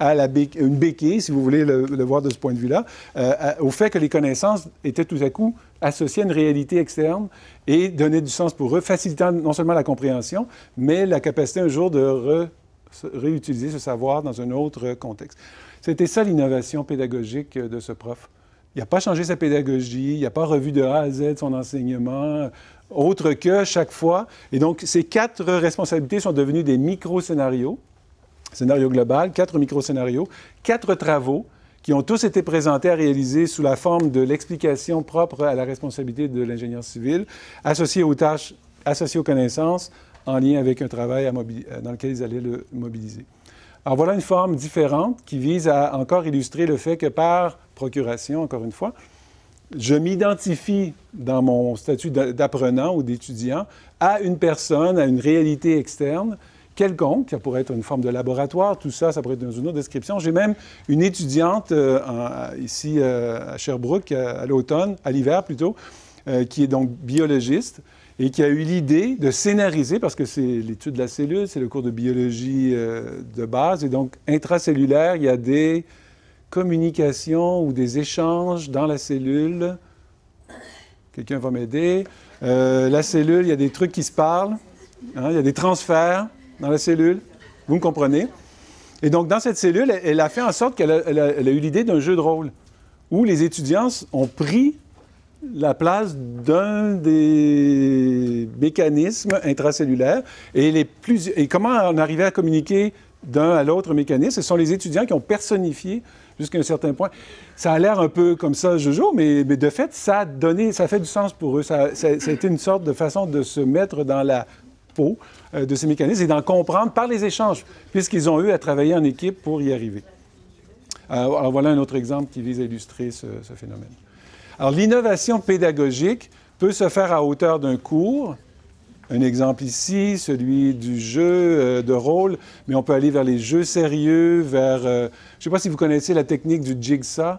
à une béquille, si vous voulez le voir de ce point de vue-là, au fait que les connaissances étaient tout à coup associées à une réalité externe et donnaient du sens pour eux, facilitant non seulement la compréhension, mais la capacité un jour de réutiliser ce savoir dans un autre contexte. C'était ça l'innovation pédagogique de ce prof. Il n'a pas changé sa pédagogie, il n'a pas revu de A à Z son enseignement, autre que chaque fois. Et donc, ces 4 responsabilités sont devenues des micro-scénarios. Scénario global, 4 micro-scénarios, 4 travaux qui ont tous été présentés à réaliser sous la forme de l'explication propre à la responsabilité de l'ingénieur civil, associée aux tâches, associée aux connaissances, en lien avec un travail dans lequel ils allaient le mobiliser. Alors voilà une forme différente qui vise à encore illustrer le fait que par procuration, encore une fois, je m'identifie dans mon statut d'apprenant ou d'étudiant à une personne, à une réalité externe, quelconque, ça pourrait être une forme de laboratoire, tout ça, ça pourrait être dans une autre description. J'ai même une étudiante ici à Sherbrooke, à l'automne, à l'hiver plutôt, qui est donc biologiste et qui a eu l'idée de scénariser, parce que c'est l'étude de la cellule, c'est le cours de biologie de base, et donc intracellulaire, il y a des communications ou des échanges dans la cellule. Quelqu'un va m'aider. La cellule, il y a des trucs qui se parlent, hein, il y a des transferts dans la cellule, vous me comprenez? Et donc, dans cette cellule, elle a fait en sorte qu'elle a eu l'idée d'un jeu de rôle, où les étudiants ont pris la place d'un des mécanismes intracellulaires, et comment on arrivait à communiquer d'un à l'autre mécanisme. Ce sont les étudiants qui ont personnifié jusqu'à un certain point. Ça a l'air un peu comme ça, Jojo, mais de fait, ça a fait du sens pour eux. Ça a été une sorte de façon de se mettre dans la peau de ces mécanismes et d'en comprendre par les échanges, puisqu'ils ont eu à travailler en équipe pour y arriver. Alors voilà un autre exemple qui vise à illustrer ce phénomène. Alors l'innovation pédagogique peut se faire à hauteur d'un cours. Un exemple ici, celui du jeu de rôle, mais on peut aller vers les jeux sérieux, vers... je ne sais pas si vous connaissez la technique du jigsaw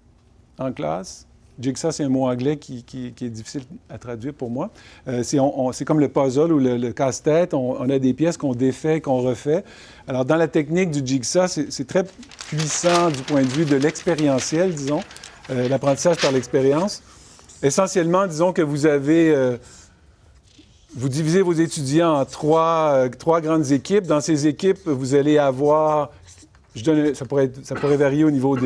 en classe. Jigsaw, c'est un mot anglais qui est difficile à traduire pour moi. C'est comme le puzzle ou le casse-tête. On a des pièces qu'on défait, qu'on refait. Alors, dans la technique du jigsaw, c'est très puissant du point de vue de l'expérientiel, disons, l'apprentissage par l'expérience. Essentiellement, disons que vous avez... vous divisez vos étudiants en trois grandes équipes. Dans ces équipes, vous allez avoir... ça pourrait varier au niveau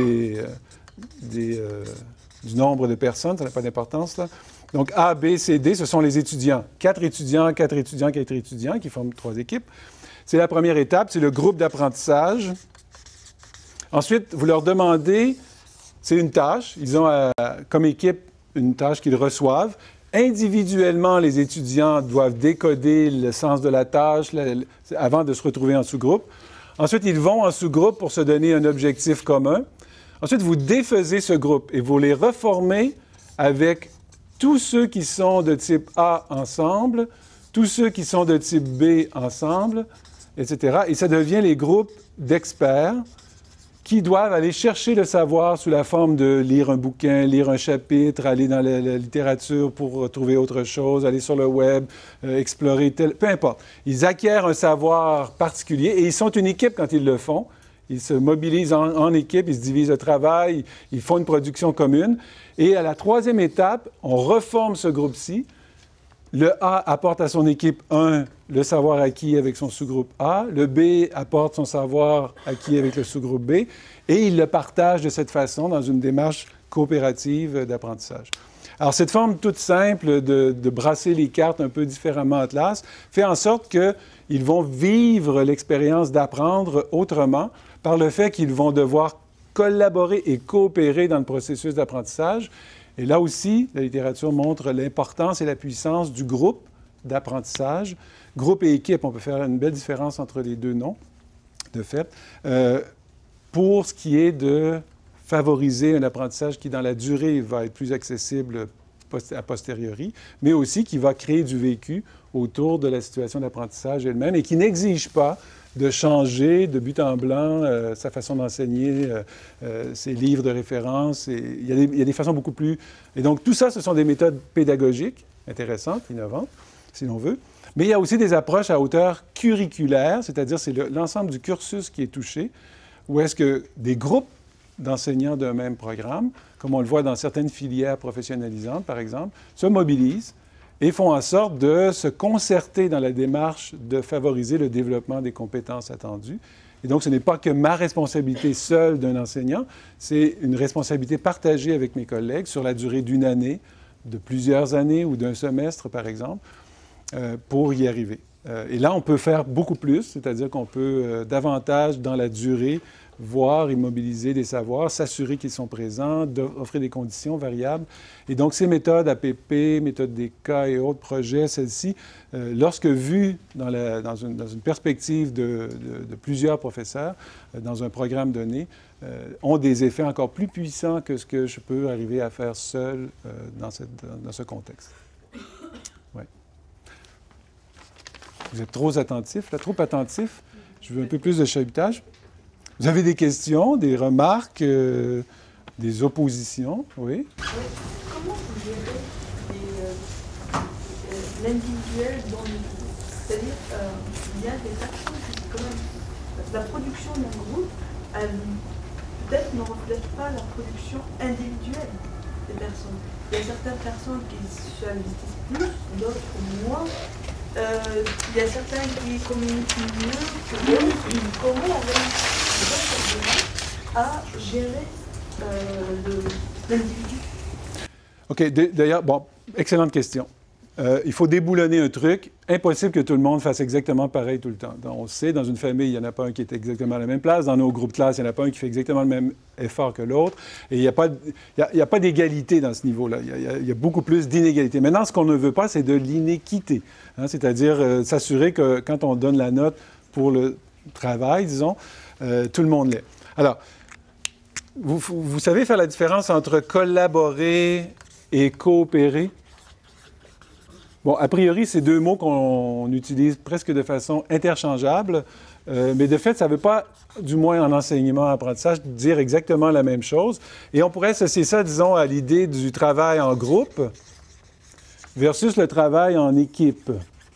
du nombre de personnes, ça n'a pas d'importance, là. Donc, A, B, C, D, ce sont les étudiants. 4 étudiants, 4 étudiants, 4 étudiants qui forment 3 équipes. C'est la première étape, c'est le groupe d'apprentissage. Ensuite, vous leur demandez, c'est une tâche, ils ont comme équipe une tâche qu'ils reçoivent. Individuellement, les étudiants doivent décoder le sens de la tâche avant de se retrouver en sous-groupe. Ensuite, ils vont en sous-groupe pour se donner un objectif commun. Ensuite, vous défaisez ce groupe et vous les reformez avec tous ceux qui sont de type A ensemble, tous ceux qui sont de type B ensemble, etc. Et ça devient les groupes d'experts qui doivent aller chercher le savoir sous la forme de lire un bouquin, lire un chapitre, aller dans la littérature pour trouver autre chose, aller sur le web, explorer peu importe. Ils acquièrent un savoir particulier et ils sont une équipe quand ils le font. Ils se mobilisent en équipe, ils se divisent le travail, ils font une production commune. Et à la 3e étape, on reforme ce groupe-ci. Le A apporte à son équipe 1 le savoir acquis avec son sous-groupe A. Le B apporte son savoir acquis avec le sous-groupe B. Et ils le partagent de cette façon dans une démarche coopérative d'apprentissage. Alors, cette forme toute simple de brasser les cartes un peu différemment en classe fait en sorte qu'ils vont vivre l'expérience d'apprendre autrement par le fait qu'ils vont devoir collaborer et coopérer dans le processus d'apprentissage. Et là aussi, la littérature montre l'importance et la puissance du groupe d'apprentissage. Groupe et équipe, on peut faire une belle différence entre les deux noms, de fait, pour ce qui est de favoriser un apprentissage qui, dans la durée, va être plus accessible a posteriori, mais aussi qui va créer du vécu autour de la situation d'apprentissage elle-même et qui n'exige pas de changer de but en blanc sa façon d'enseigner, ses livres de référence. Il y a des façons beaucoup plus... Et donc, tout ça, ce sont des méthodes pédagogiques intéressantes, innovantes, si l'on veut. Mais il y a aussi des approches à hauteur curriculaire, c'est-à-dire c'est l'ensemble du cursus qui est touché, où est-ce que des groupes d'enseignants d'un même programme, comme on le voit dans certaines filières professionnalisantes, par exemple, se mobilisent et font en sorte de se concerter dans la démarche de favoriser le développement des compétences attendues. Et donc, ce n'est pas que ma responsabilité seule d'un enseignant, c'est une responsabilité partagée avec mes collègues sur la durée d'une année, de plusieurs années ou d'un semestre, par exemple, pour y arriver. Et là, on peut faire beaucoup plus, c'est-à-dire qu'on peut davantage, dans la durée, voir et mobiliser des savoirs, s'assurer qu'ils sont présents, offrir des conditions variables. Et donc, ces méthodes APP, méthodes des cas et autres projets, celles-ci, lorsque vues dans une perspective de plusieurs professeurs, dans un programme donné, ont des effets encore plus puissants que ce que je peux arriver à faire seul dans ce contexte. Ouais. Vous êtes trop attentif, là, trop attentif. Je veux un peu plus de chahutage. Vous avez des questions, des remarques, des oppositions? Oui? Comment vous gérez l'individuel dans le groupe? C'est-à-dire, il y a des personnes qui, quand même, la production d'un groupe, elle peut-être ne reflète pas la production individuelle des personnes. Il y a certaines personnes qui s'investissent plus, d'autres moins. Il y a certains qui communiquent mieux que d'autres. Comment on va à gérer l'individu? OK. D'ailleurs, bon, excellente question. Il faut déboulonner un truc. Impossible que tout le monde fasse exactement pareil tout le temps. Donc, on sait, dans une famille, il n'y en a pas un qui est exactement à la même place. Dans nos groupes de classe, il n'y en a pas un qui fait exactement le même effort que l'autre. Et il n'y a pas d'égalité dans ce niveau-là. Il y a beaucoup plus d'inégalité. Maintenant, ce qu'on ne veut pas, c'est de l'inéquité. Hein? C'est-à-dire s'assurer que quand on donne la note pour le travail, disons, tout le monde l'est. Alors, vous savez faire la différence entre collaborer et coopérer? Bon, a priori, c'est deux mots qu'on utilise presque de façon interchangeable, mais de fait, ça ne veut pas, du moins en enseignement, en apprentissage, dire exactement la même chose. Et on pourrait associer ça, disons, à l'idée du travail en groupe versus le travail en équipe.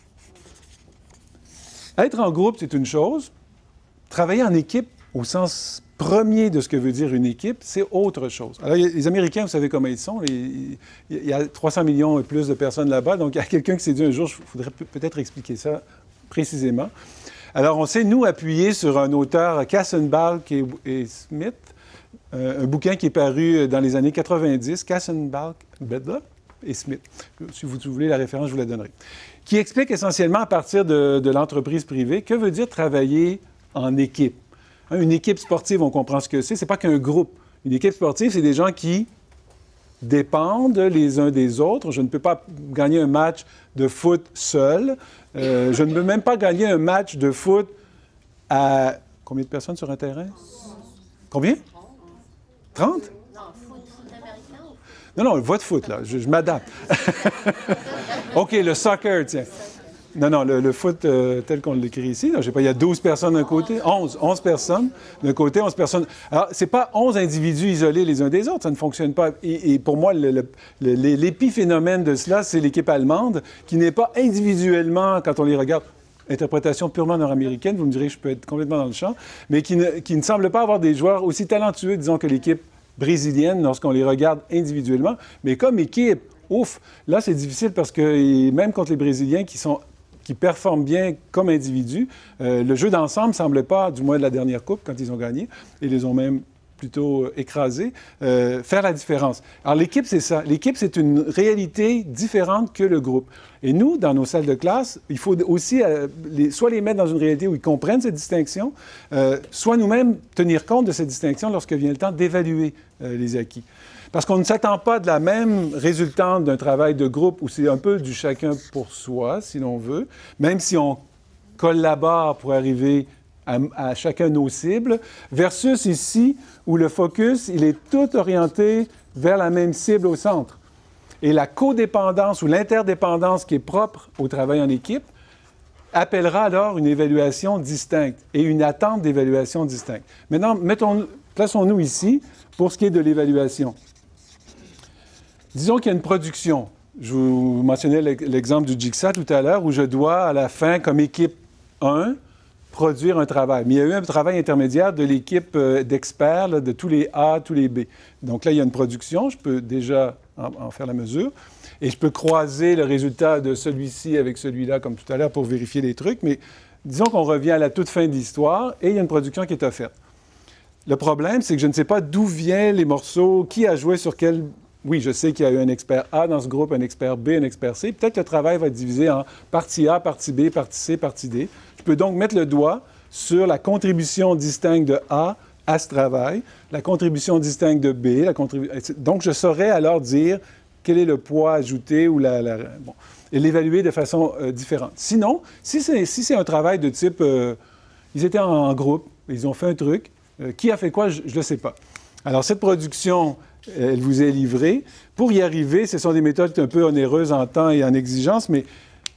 Être en groupe, c'est une chose. Travailler en équipe, au sens premier de ce que veut dire une équipe, c'est autre chose. Alors, les Américains, vous savez comment ils sont. Il y a 300 millions et plus de personnes là-bas. Donc, il y a quelqu'un qui s'est dit un jour, il faudrait peut-être expliquer ça précisément. Alors, on s'est, nous, appuyé sur un auteur, Kassenbalch et Smith, un bouquin qui est paru dans les années 90, Kassenbalch et Smith. Si vous voulez la référence, je vous la donnerai. Qui explique essentiellement, à partir de l'entreprise privée, que veut dire travailler en équipe. Une équipe sportive, on comprend ce que c'est. Ce n'est pas qu'un groupe. Une équipe sportive, c'est des gens qui dépendent les uns des autres. Je ne peux pas gagner un match de foot seul. Je ne peux même pas gagner un match de foot à... Combien de personnes sur un terrain? Combien? 30? Non, foot américain ou... Non, votre foot, là. Je m'adapte. OK, le soccer, tiens. Non, le foot tel qu'on l'écrit ici, là, je sais pas, il y a 12 personnes d'un côté, 11 personnes d'un côté, 11 personnes. Alors, c'est pas 11 individus isolés les uns des autres, ça ne fonctionne pas. Et pour moi, l'épiphénomène de cela, c'est l'équipe allemande, qui n'est pas individuellement, quand on les regarde, interprétation purement nord-américaine, vous me direz que je peux être complètement dans le champ, mais qui ne semble pas avoir des joueurs aussi talentueux, disons, que l'équipe brésilienne lorsqu'on les regarde individuellement. Mais comme équipe, ouf, là, c'est difficile parce que même contre les Brésiliens qui performent bien comme individus, le jeu d'ensemble ne semblait pas, du moins de la dernière coupe, quand ils ont gagné, et les ont même plutôt écrasés, faire la différence. Alors, l'équipe, c'est ça. L'équipe, c'est une réalité différente que le groupe. Et nous, dans nos salles de classe, il faut aussi soit les mettre dans une réalité où ils comprennent cette distinction, soit nous-mêmes tenir compte de cette distinction lorsque vient le temps d'évaluer les acquis. Parce qu'on ne s'attend pas de la même résultante d'un travail de groupe où c'est un peu du chacun pour soi, si l'on veut, même si on collabore pour arriver à chacun nos cibles, versus ici, où le focus, il est tout orienté vers la même cible au centre. Et la codépendance ou l'interdépendance qui est propre au travail en équipe appellera alors une évaluation distincte et une attente d'évaluation distincte. Maintenant, plaçons-nous ici pour ce qui est de l'évaluation. Disons qu'il y a une production. Je vous mentionnais l'exemple du Jigsaw tout à l'heure, où je dois, à la fin, comme équipe 1, produire un travail. Mais il y a eu un travail intermédiaire de l'équipe d'experts, là, de tous les A, tous les B. Donc là, il y a une production, je peux déjà en faire la mesure, et je peux croiser le résultat de celui-ci avec celui-là, comme tout à l'heure, pour vérifier les trucs, mais disons qu'on revient à la toute fin de l'histoire, et il y a une production qui est offerte. Le problème, c'est que je ne sais pas d'où viennent les morceaux, qui a joué sur quel... Oui, je sais qu'il y a eu un expert A dans ce groupe, un expert B, un expert C. Peut-être que le travail va être divisé en partie A, partie B, partie C, partie D. Je peux donc mettre le doigt sur la contribution distincte de A à ce travail, la contribution distincte de B, donc je saurais alors dire quel est le poids ajouté ou bon, et l'évaluer de façon différente. Sinon, si c'est un travail de type... ils étaient en groupe, ils ont fait un truc, qui a fait quoi, je ne le sais pas. Alors, cette production, elle vous est livrée. Pour y arriver, ce sont des méthodes un peu onéreuses en temps et en exigence, mais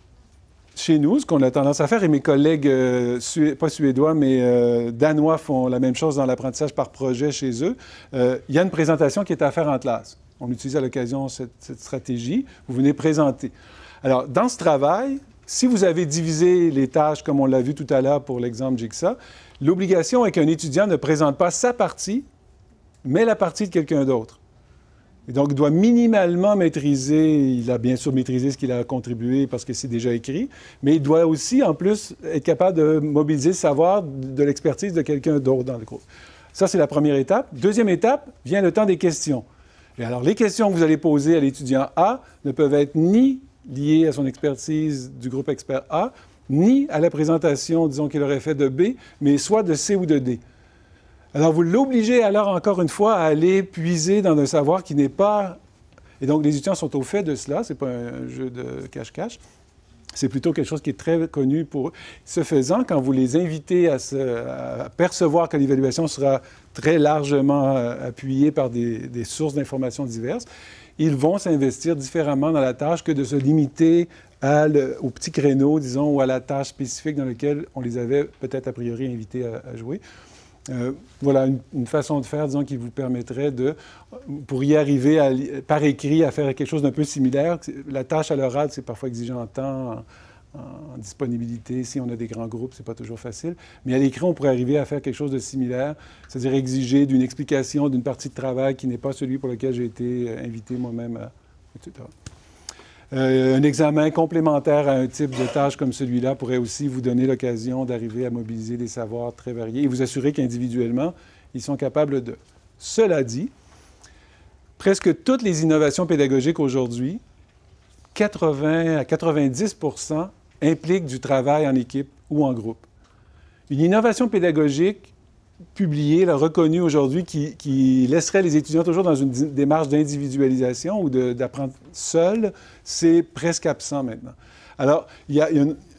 chez nous, ce qu'on a tendance à faire, et mes collègues, pas suédois, mais danois font la même chose dans l'apprentissage par projet chez eux, il y a une présentation qui est à faire en classe. On utilise à l'occasion cette stratégie. Vous venez présenter. Alors, dans ce travail, si vous avez divisé les tâches, comme on l'a vu tout à l'heure pour l'exemple Jigsaw, l'obligation est qu'un étudiant ne présente pas sa partie, mais la partie de quelqu'un d'autre. Et donc, il doit minimalement maîtriser, il a bien sûr maîtrisé ce qu'il a contribué parce que c'est déjà écrit, mais il doit aussi, en plus, être capable de mobiliser le savoir de l'expertise de quelqu'un d'autre dans le groupe. Ça, c'est la première étape. Deuxième étape, vient le temps des questions. Et alors, les questions que vous allez poser à l'étudiant A ne peuvent être ni liées à son expertise du groupe expert A, ni à la présentation, disons, qu'il aurait fait de B, mais soit de C ou de D. Alors, vous l'obligez alors, encore une fois, à aller puiser dans un savoir qui n'est pas... Et donc, les étudiants sont au fait de cela, ce n'est pas un jeu de cache-cache, c'est plutôt quelque chose qui est très connu pour eux. Ce faisant, quand vous les invitez à percevoir que l'évaluation sera très largement appuyée par des sources d'informations diverses, ils vont s'investir différemment dans la tâche que de se limiter au petit créneau, disons, ou à la tâche spécifique dans laquelle on les avait peut-être a priori invités à jouer. Voilà une façon de faire, disons, qui vous permettrait pour y arriver par écrit à faire quelque chose d'un peu similaire. La tâche à l'oral, c'est parfois exigeant en temps, en disponibilité. Si on a des grands groupes, c'est pas toujours facile. Mais à l'écrit, on pourrait arriver à faire quelque chose de similaire, c'est-à-dire exiger d'une explication d'une partie de travail qui n'est pas celui pour lequel j'ai été invité moi-même, etc. Un examen complémentaire à un type de tâche comme celui-là pourrait aussi vous donner l'occasion d'arriver à mobiliser des savoirs très variés et vous assurer qu'individuellement, ils sont capables de. Cela dit, presque toutes les innovations pédagogiques aujourd'hui, 80 à 90 % impliquent du travail en équipe ou en groupe. Une innovation pédagogique publiée, reconnue aujourd'hui, qui laisserait les étudiants toujours dans une démarche d'individualisation ou d'apprendre seul, c'est presque absent maintenant. Alors, il y a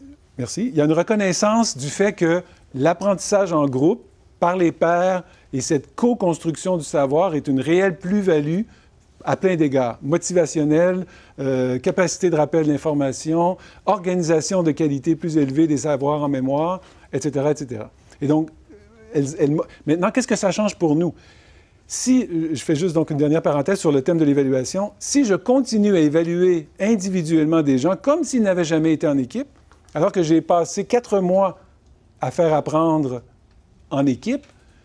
une reconnaissance du fait que l'apprentissage en groupe, par les pairs, et cette co-construction du savoir est une réelle plus-value à plein d'égards. Motivationnelle, capacité de rappel d'information, organisation de qualité plus élevée des savoirs en mémoire, etc., etc. Et donc, maintenant, qu'est-ce que ça change pour nous? Si, je fais juste donc une dernière parenthèse sur le thème de l'évaluation, si je continue à évaluer individuellement des gens comme s'ils n'avaient jamais été en équipe, alors que j'ai passé 4 mois à faire apprendre en équipe,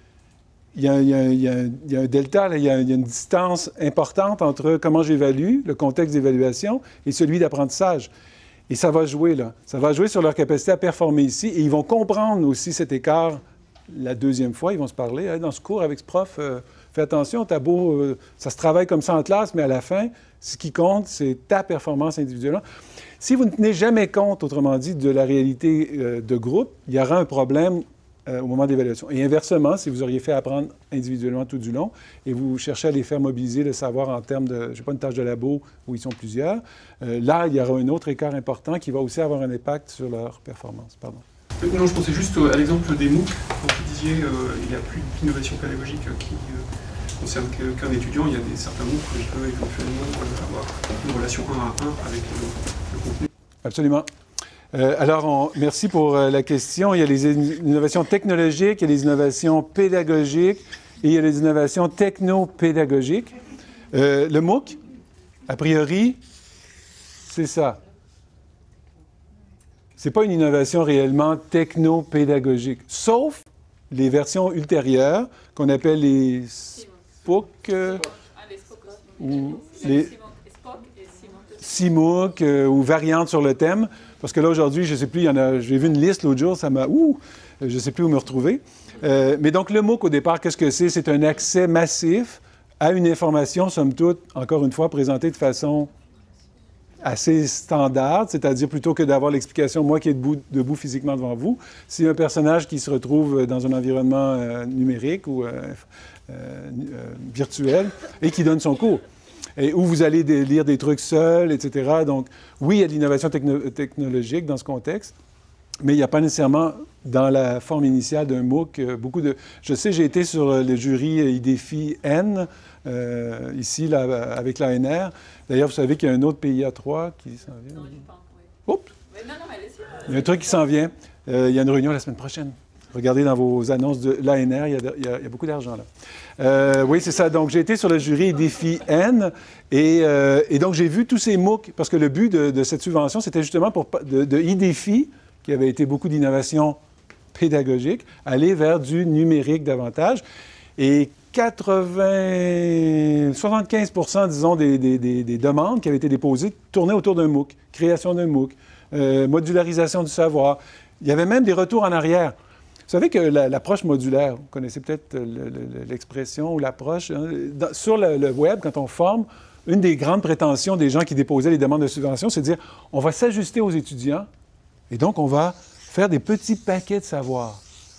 il y a un delta, il y a une distance importante entre comment j'évalue, le contexte d'évaluation, et celui d'apprentissage. Et ça va jouer, là. Ça va jouer sur leur capacité à performer ici, et ils vont comprendre aussi cet écart. La deuxième fois, ils vont se parler. Hey, dans ce cours avec ce prof, fais attention, t'as beau... ça se travaille comme ça en classe, mais à la fin, ce qui compte, c'est ta performance individuelle. Si vous ne tenez jamais compte, autrement dit, de la réalité de groupe, il y aura un problème au moment de l'évaluation. Et inversement, si vous auriez fait apprendre individuellement tout du long et vous cherchez à les faire mobiliser le savoir en termes de, je ne sais pas, une tâche de labo où ils sont plusieurs, là, il y aura un autre écart important qui va aussi avoir un impact sur leur performance. Pardon. Non, je pensais juste à l'exemple des MOOC. Quand vous disiez il n'y a plus d'innovation pédagogique qui concerne qu'un étudiant, il y a certains MOOC qui peuvent éventuellement avoir une relation 1 à 1 avec le contenu. Absolument. Alors, merci pour la question. Il y a les innovations technologiques, il y a les innovations pédagogiques et il y a les innovations techno-pédagogiques. Le MOOC, a priori, c'est ça. c'est pas une innovation réellement techno-pédagogique, sauf les versions ultérieures qu'on appelle les SPOC, ou les CMOOC, ou variantes sur le thème. Parce que là, aujourd'hui, je ne sais plus, j'ai vu une liste l'autre jour, ça m'a... je ne sais plus où me retrouver. Mais donc, le MOOC, au départ, qu'est-ce que c'est? C'est un accès massif à une information, somme toute, encore une fois, présentée de façon assez standard, c'est-à-dire plutôt que d'avoir l'explication, moi qui est debout physiquement devant vous, c'est un personnage qui se retrouve dans un environnement numérique ou virtuel et qui donne son cours. Et où vous allez lire des trucs seuls, etc. Donc, oui, il y a de l'innovation technologique dans ce contexte, mais il n'y a pas nécessairement, dans la forme initiale d'un MOOC, beaucoup de... Je sais, j'ai été sur le jury IDEFI N, ici, là, avec l'ANR. D'ailleurs, vous savez qu'il y a un autre PIA3 qui s'en vient. Oups! Il y a un truc qui s'en vient. Il y a une réunion la semaine prochaine. Regardez dans vos annonces de l'ANR, il y a beaucoup d'argent là. Oui, c'est ça. Donc, j'ai été sur le jury IDEFI N et donc j'ai vu tous ces MOOC, parce que le but de cette subvention, c'était justement de IDEFI, qui avait été beaucoup d'innovation pédagogique, aller vers du numérique davantage. Et 75%, disons, des demandes qui avaient été déposées tournaient autour d'un MOOC, création d'un MOOC, modularisation du savoir. Il y avait même des retours en arrière. Vous savez que l'approche modulaire, vous connaissez peut-être l'expression ou l'approche, hein, sur le web, quand on forme, une des grandes prétentions des gens qui déposaient les demandes de subvention, c'est de dire, on va s'ajuster aux étudiants et donc on va faire des petits paquets de savoir.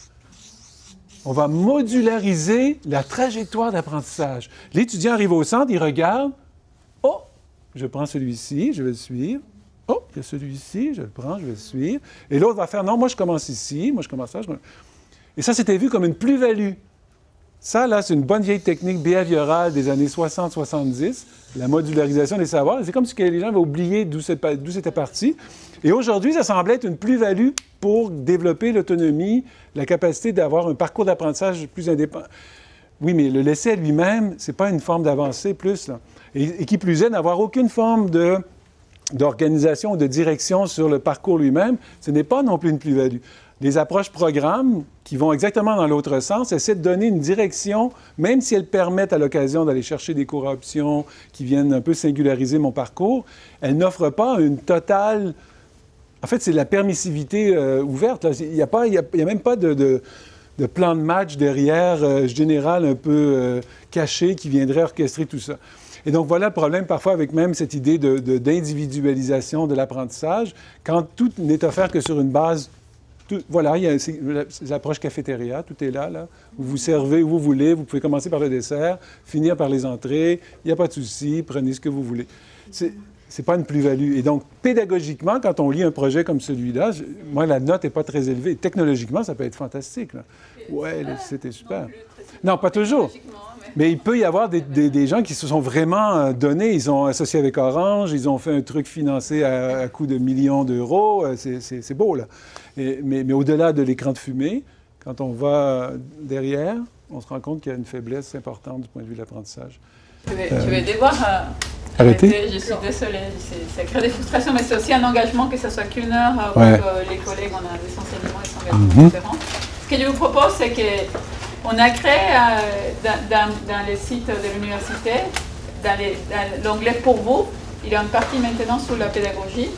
On va modulariser la trajectoire d'apprentissage. L'étudiant arrive au centre, il regarde, oh, je prends celui-ci, je vais le suivre. Oh, il y a celui-ci, je le prends, je vais le suivre. Et l'autre va faire, non, moi je commence ici, moi je commence là. Et ça, c'était vu comme une plus-value. Ça, là, c'est une bonne vieille technique behaviorale des années 60-70, la modularisation des savoirs. C'est comme si les gens avaient oublié d'où c'était parti. Et aujourd'hui, ça semblait être une plus-value pour développer l'autonomie, la capacité d'avoir un parcours d'apprentissage plus indépendant. Oui, mais le l'essai lui-même, ce n'est pas une forme d'avancée plus, là. Et qui plus est, n'avoir aucune forme d'organisation ou de direction sur le parcours lui-même, ce n'est pas non plus une plus-value. Les approches programmes qui vont exactement dans l'autre sens essaient de donner une direction, même si elles permettent à l'occasion d'aller chercher des cours options qui viennent un peu singulariser mon parcours, elles n'offrent pas une totale... En fait, c'est la permissivité ouverte. Là. Il n'y a même pas de plan de match derrière, général un peu caché qui viendrait orchestrer tout ça. Et donc, voilà le problème parfois avec même cette idée d'individualisation de l'apprentissage, quand tout n'est offert que sur une base... voilà, il y a l'approche cafétéria, tout est là. Vous vous servez où vous voulez, vous pouvez commencer par le dessert, finir par les entrées, il n'y a pas de souci, prenez ce que vous voulez. C'est pas une plus-value. Et donc, pédagogiquement, quand on lit un projet comme celui-là, moi, la note n'est pas très élevée. Technologiquement, ça peut être fantastique. Là. Ouais, c'était super. Non, pas toujours. Mais il peut y avoir des gens qui se sont vraiment donnés. Ils ont associé avec Orange, ils ont fait un truc financé à coût de millions d'euros. C'est beau, là. Mais au-delà de l'écran de fumée, quand on va derrière, on se rend compte qu'il y a une faiblesse importante du point de vue de l'apprentissage. Je vais devoir arrêter. Je suis désolée. Ça crée des frustrations, mais c'est aussi un engagement, que ce soit qu'une heure, pour que les collègues, on a des enseignements et des engagements différents. Ce que je vous propose, c'est qu'on a créé dans les sites de l'université, dans l'onglet pour vous, il y a une partie maintenant sur la pédagogie,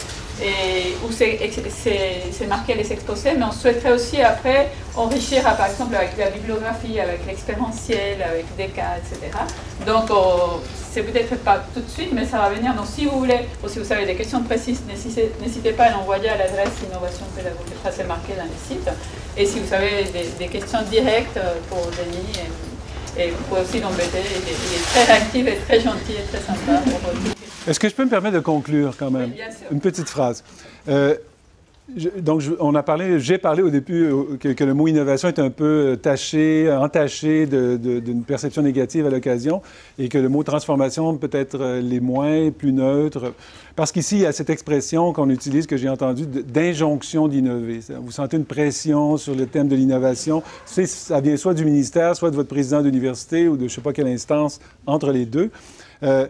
où c'est marqué les exposés, mais on souhaiterait aussi après enrichir, par exemple, avec la bibliographie, avec l'expérientiel, avec des cas, etc. Donc, c'est peut-être pas tout de suite, mais ça va venir. Donc, si vous voulez, ou si vous avez des questions précises, n'hésitez pas à l'envoyer à l'adresse Innovation Pédagogique, ça c'est marqué dans les sites. Et si vous avez des questions directes pour Denis, et vous pouvez aussi l'embêter, il est très réactif et très gentil et très sympa. Est-ce que je peux me permettre de conclure quand même? Oui, bien sûr. Une petite phrase. Donc, j'ai parlé au début que le mot innovation est un peu entaché d'une perception négative à l'occasion et que le mot transformation peut-être l'est moins, plus neutre. Parce qu'ici, il y a cette expression qu'on utilise, que j'ai entendue, d'injonction d'innover. Vous sentez une pression sur le thème de l'innovation. Ça vient soit du ministère, soit de votre président d'université ou de je ne sais pas quelle instance entre les deux.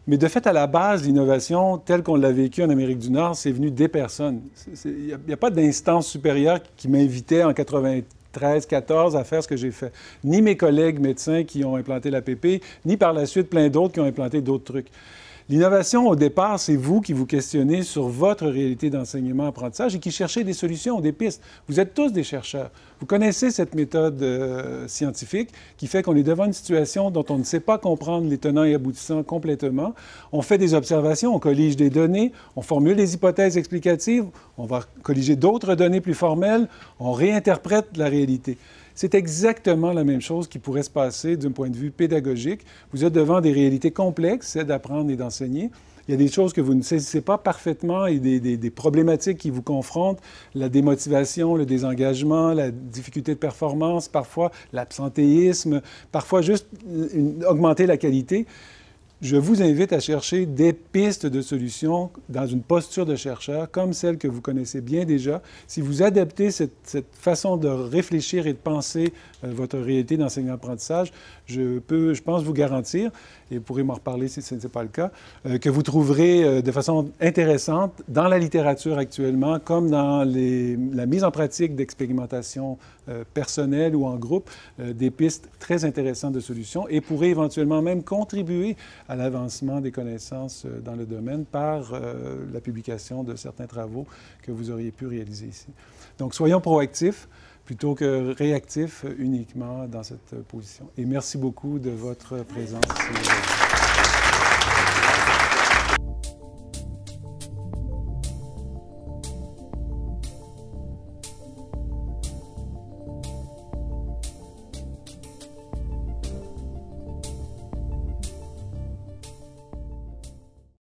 Mais de fait, à la base, l'innovation, telle qu'on l'a vécue en Amérique du Nord, c'est venu des personnes. Il n'y a pas d'instance supérieure qui m'invitait en 93-14 à faire ce que j'ai fait. Ni mes collègues médecins qui ont implanté l'APP, ni par la suite plein d'autres qui ont implanté d'autres trucs. L'innovation, au départ, c'est vous qui vous questionnez sur votre réalité d'enseignement-apprentissage et qui cherchez des solutions, des pistes. Vous êtes tous des chercheurs. Vous connaissez cette méthode scientifique qui fait qu'on est devant une situation dont on ne sait pas comprendre les tenants et aboutissants complètement. On fait des observations, on collige des données, on formule des hypothèses explicatives, on va colliger d'autres données plus formelles, on réinterprète la réalité. C'est exactement la même chose qui pourrait se passer d'un point de vue pédagogique. Vous êtes devant des réalités complexes, c'est d'apprendre et d'enseigner. Il y a des choses que vous ne saisissez pas parfaitement et des problématiques qui vous confrontent, la démotivation, le désengagement, la difficulté de performance, parfois l'absentéisme, parfois juste augmenter la qualité. Je vous invite à chercher des pistes de solutions dans une posture de chercheur, comme celle que vous connaissez bien déjà. Si vous adaptez cette façon de réfléchir et de penser votre réalité d'enseignement-apprentissage, je pense vous garantir, et vous pourrez m'en reparler si ce n'est pas le cas, que vous trouverez de façon intéressante dans la littérature actuellement, comme dans la mise en pratique d'expérimentation personnelle ou en groupe, des pistes très intéressantes de solutions et pourraient éventuellement même contribuer à l'avancement des connaissances dans le domaine par la publication de certains travaux que vous auriez pu réaliser ici. Donc, soyons proactifs plutôt que réactifs uniquement dans cette position. Et merci beaucoup de votre présence ici.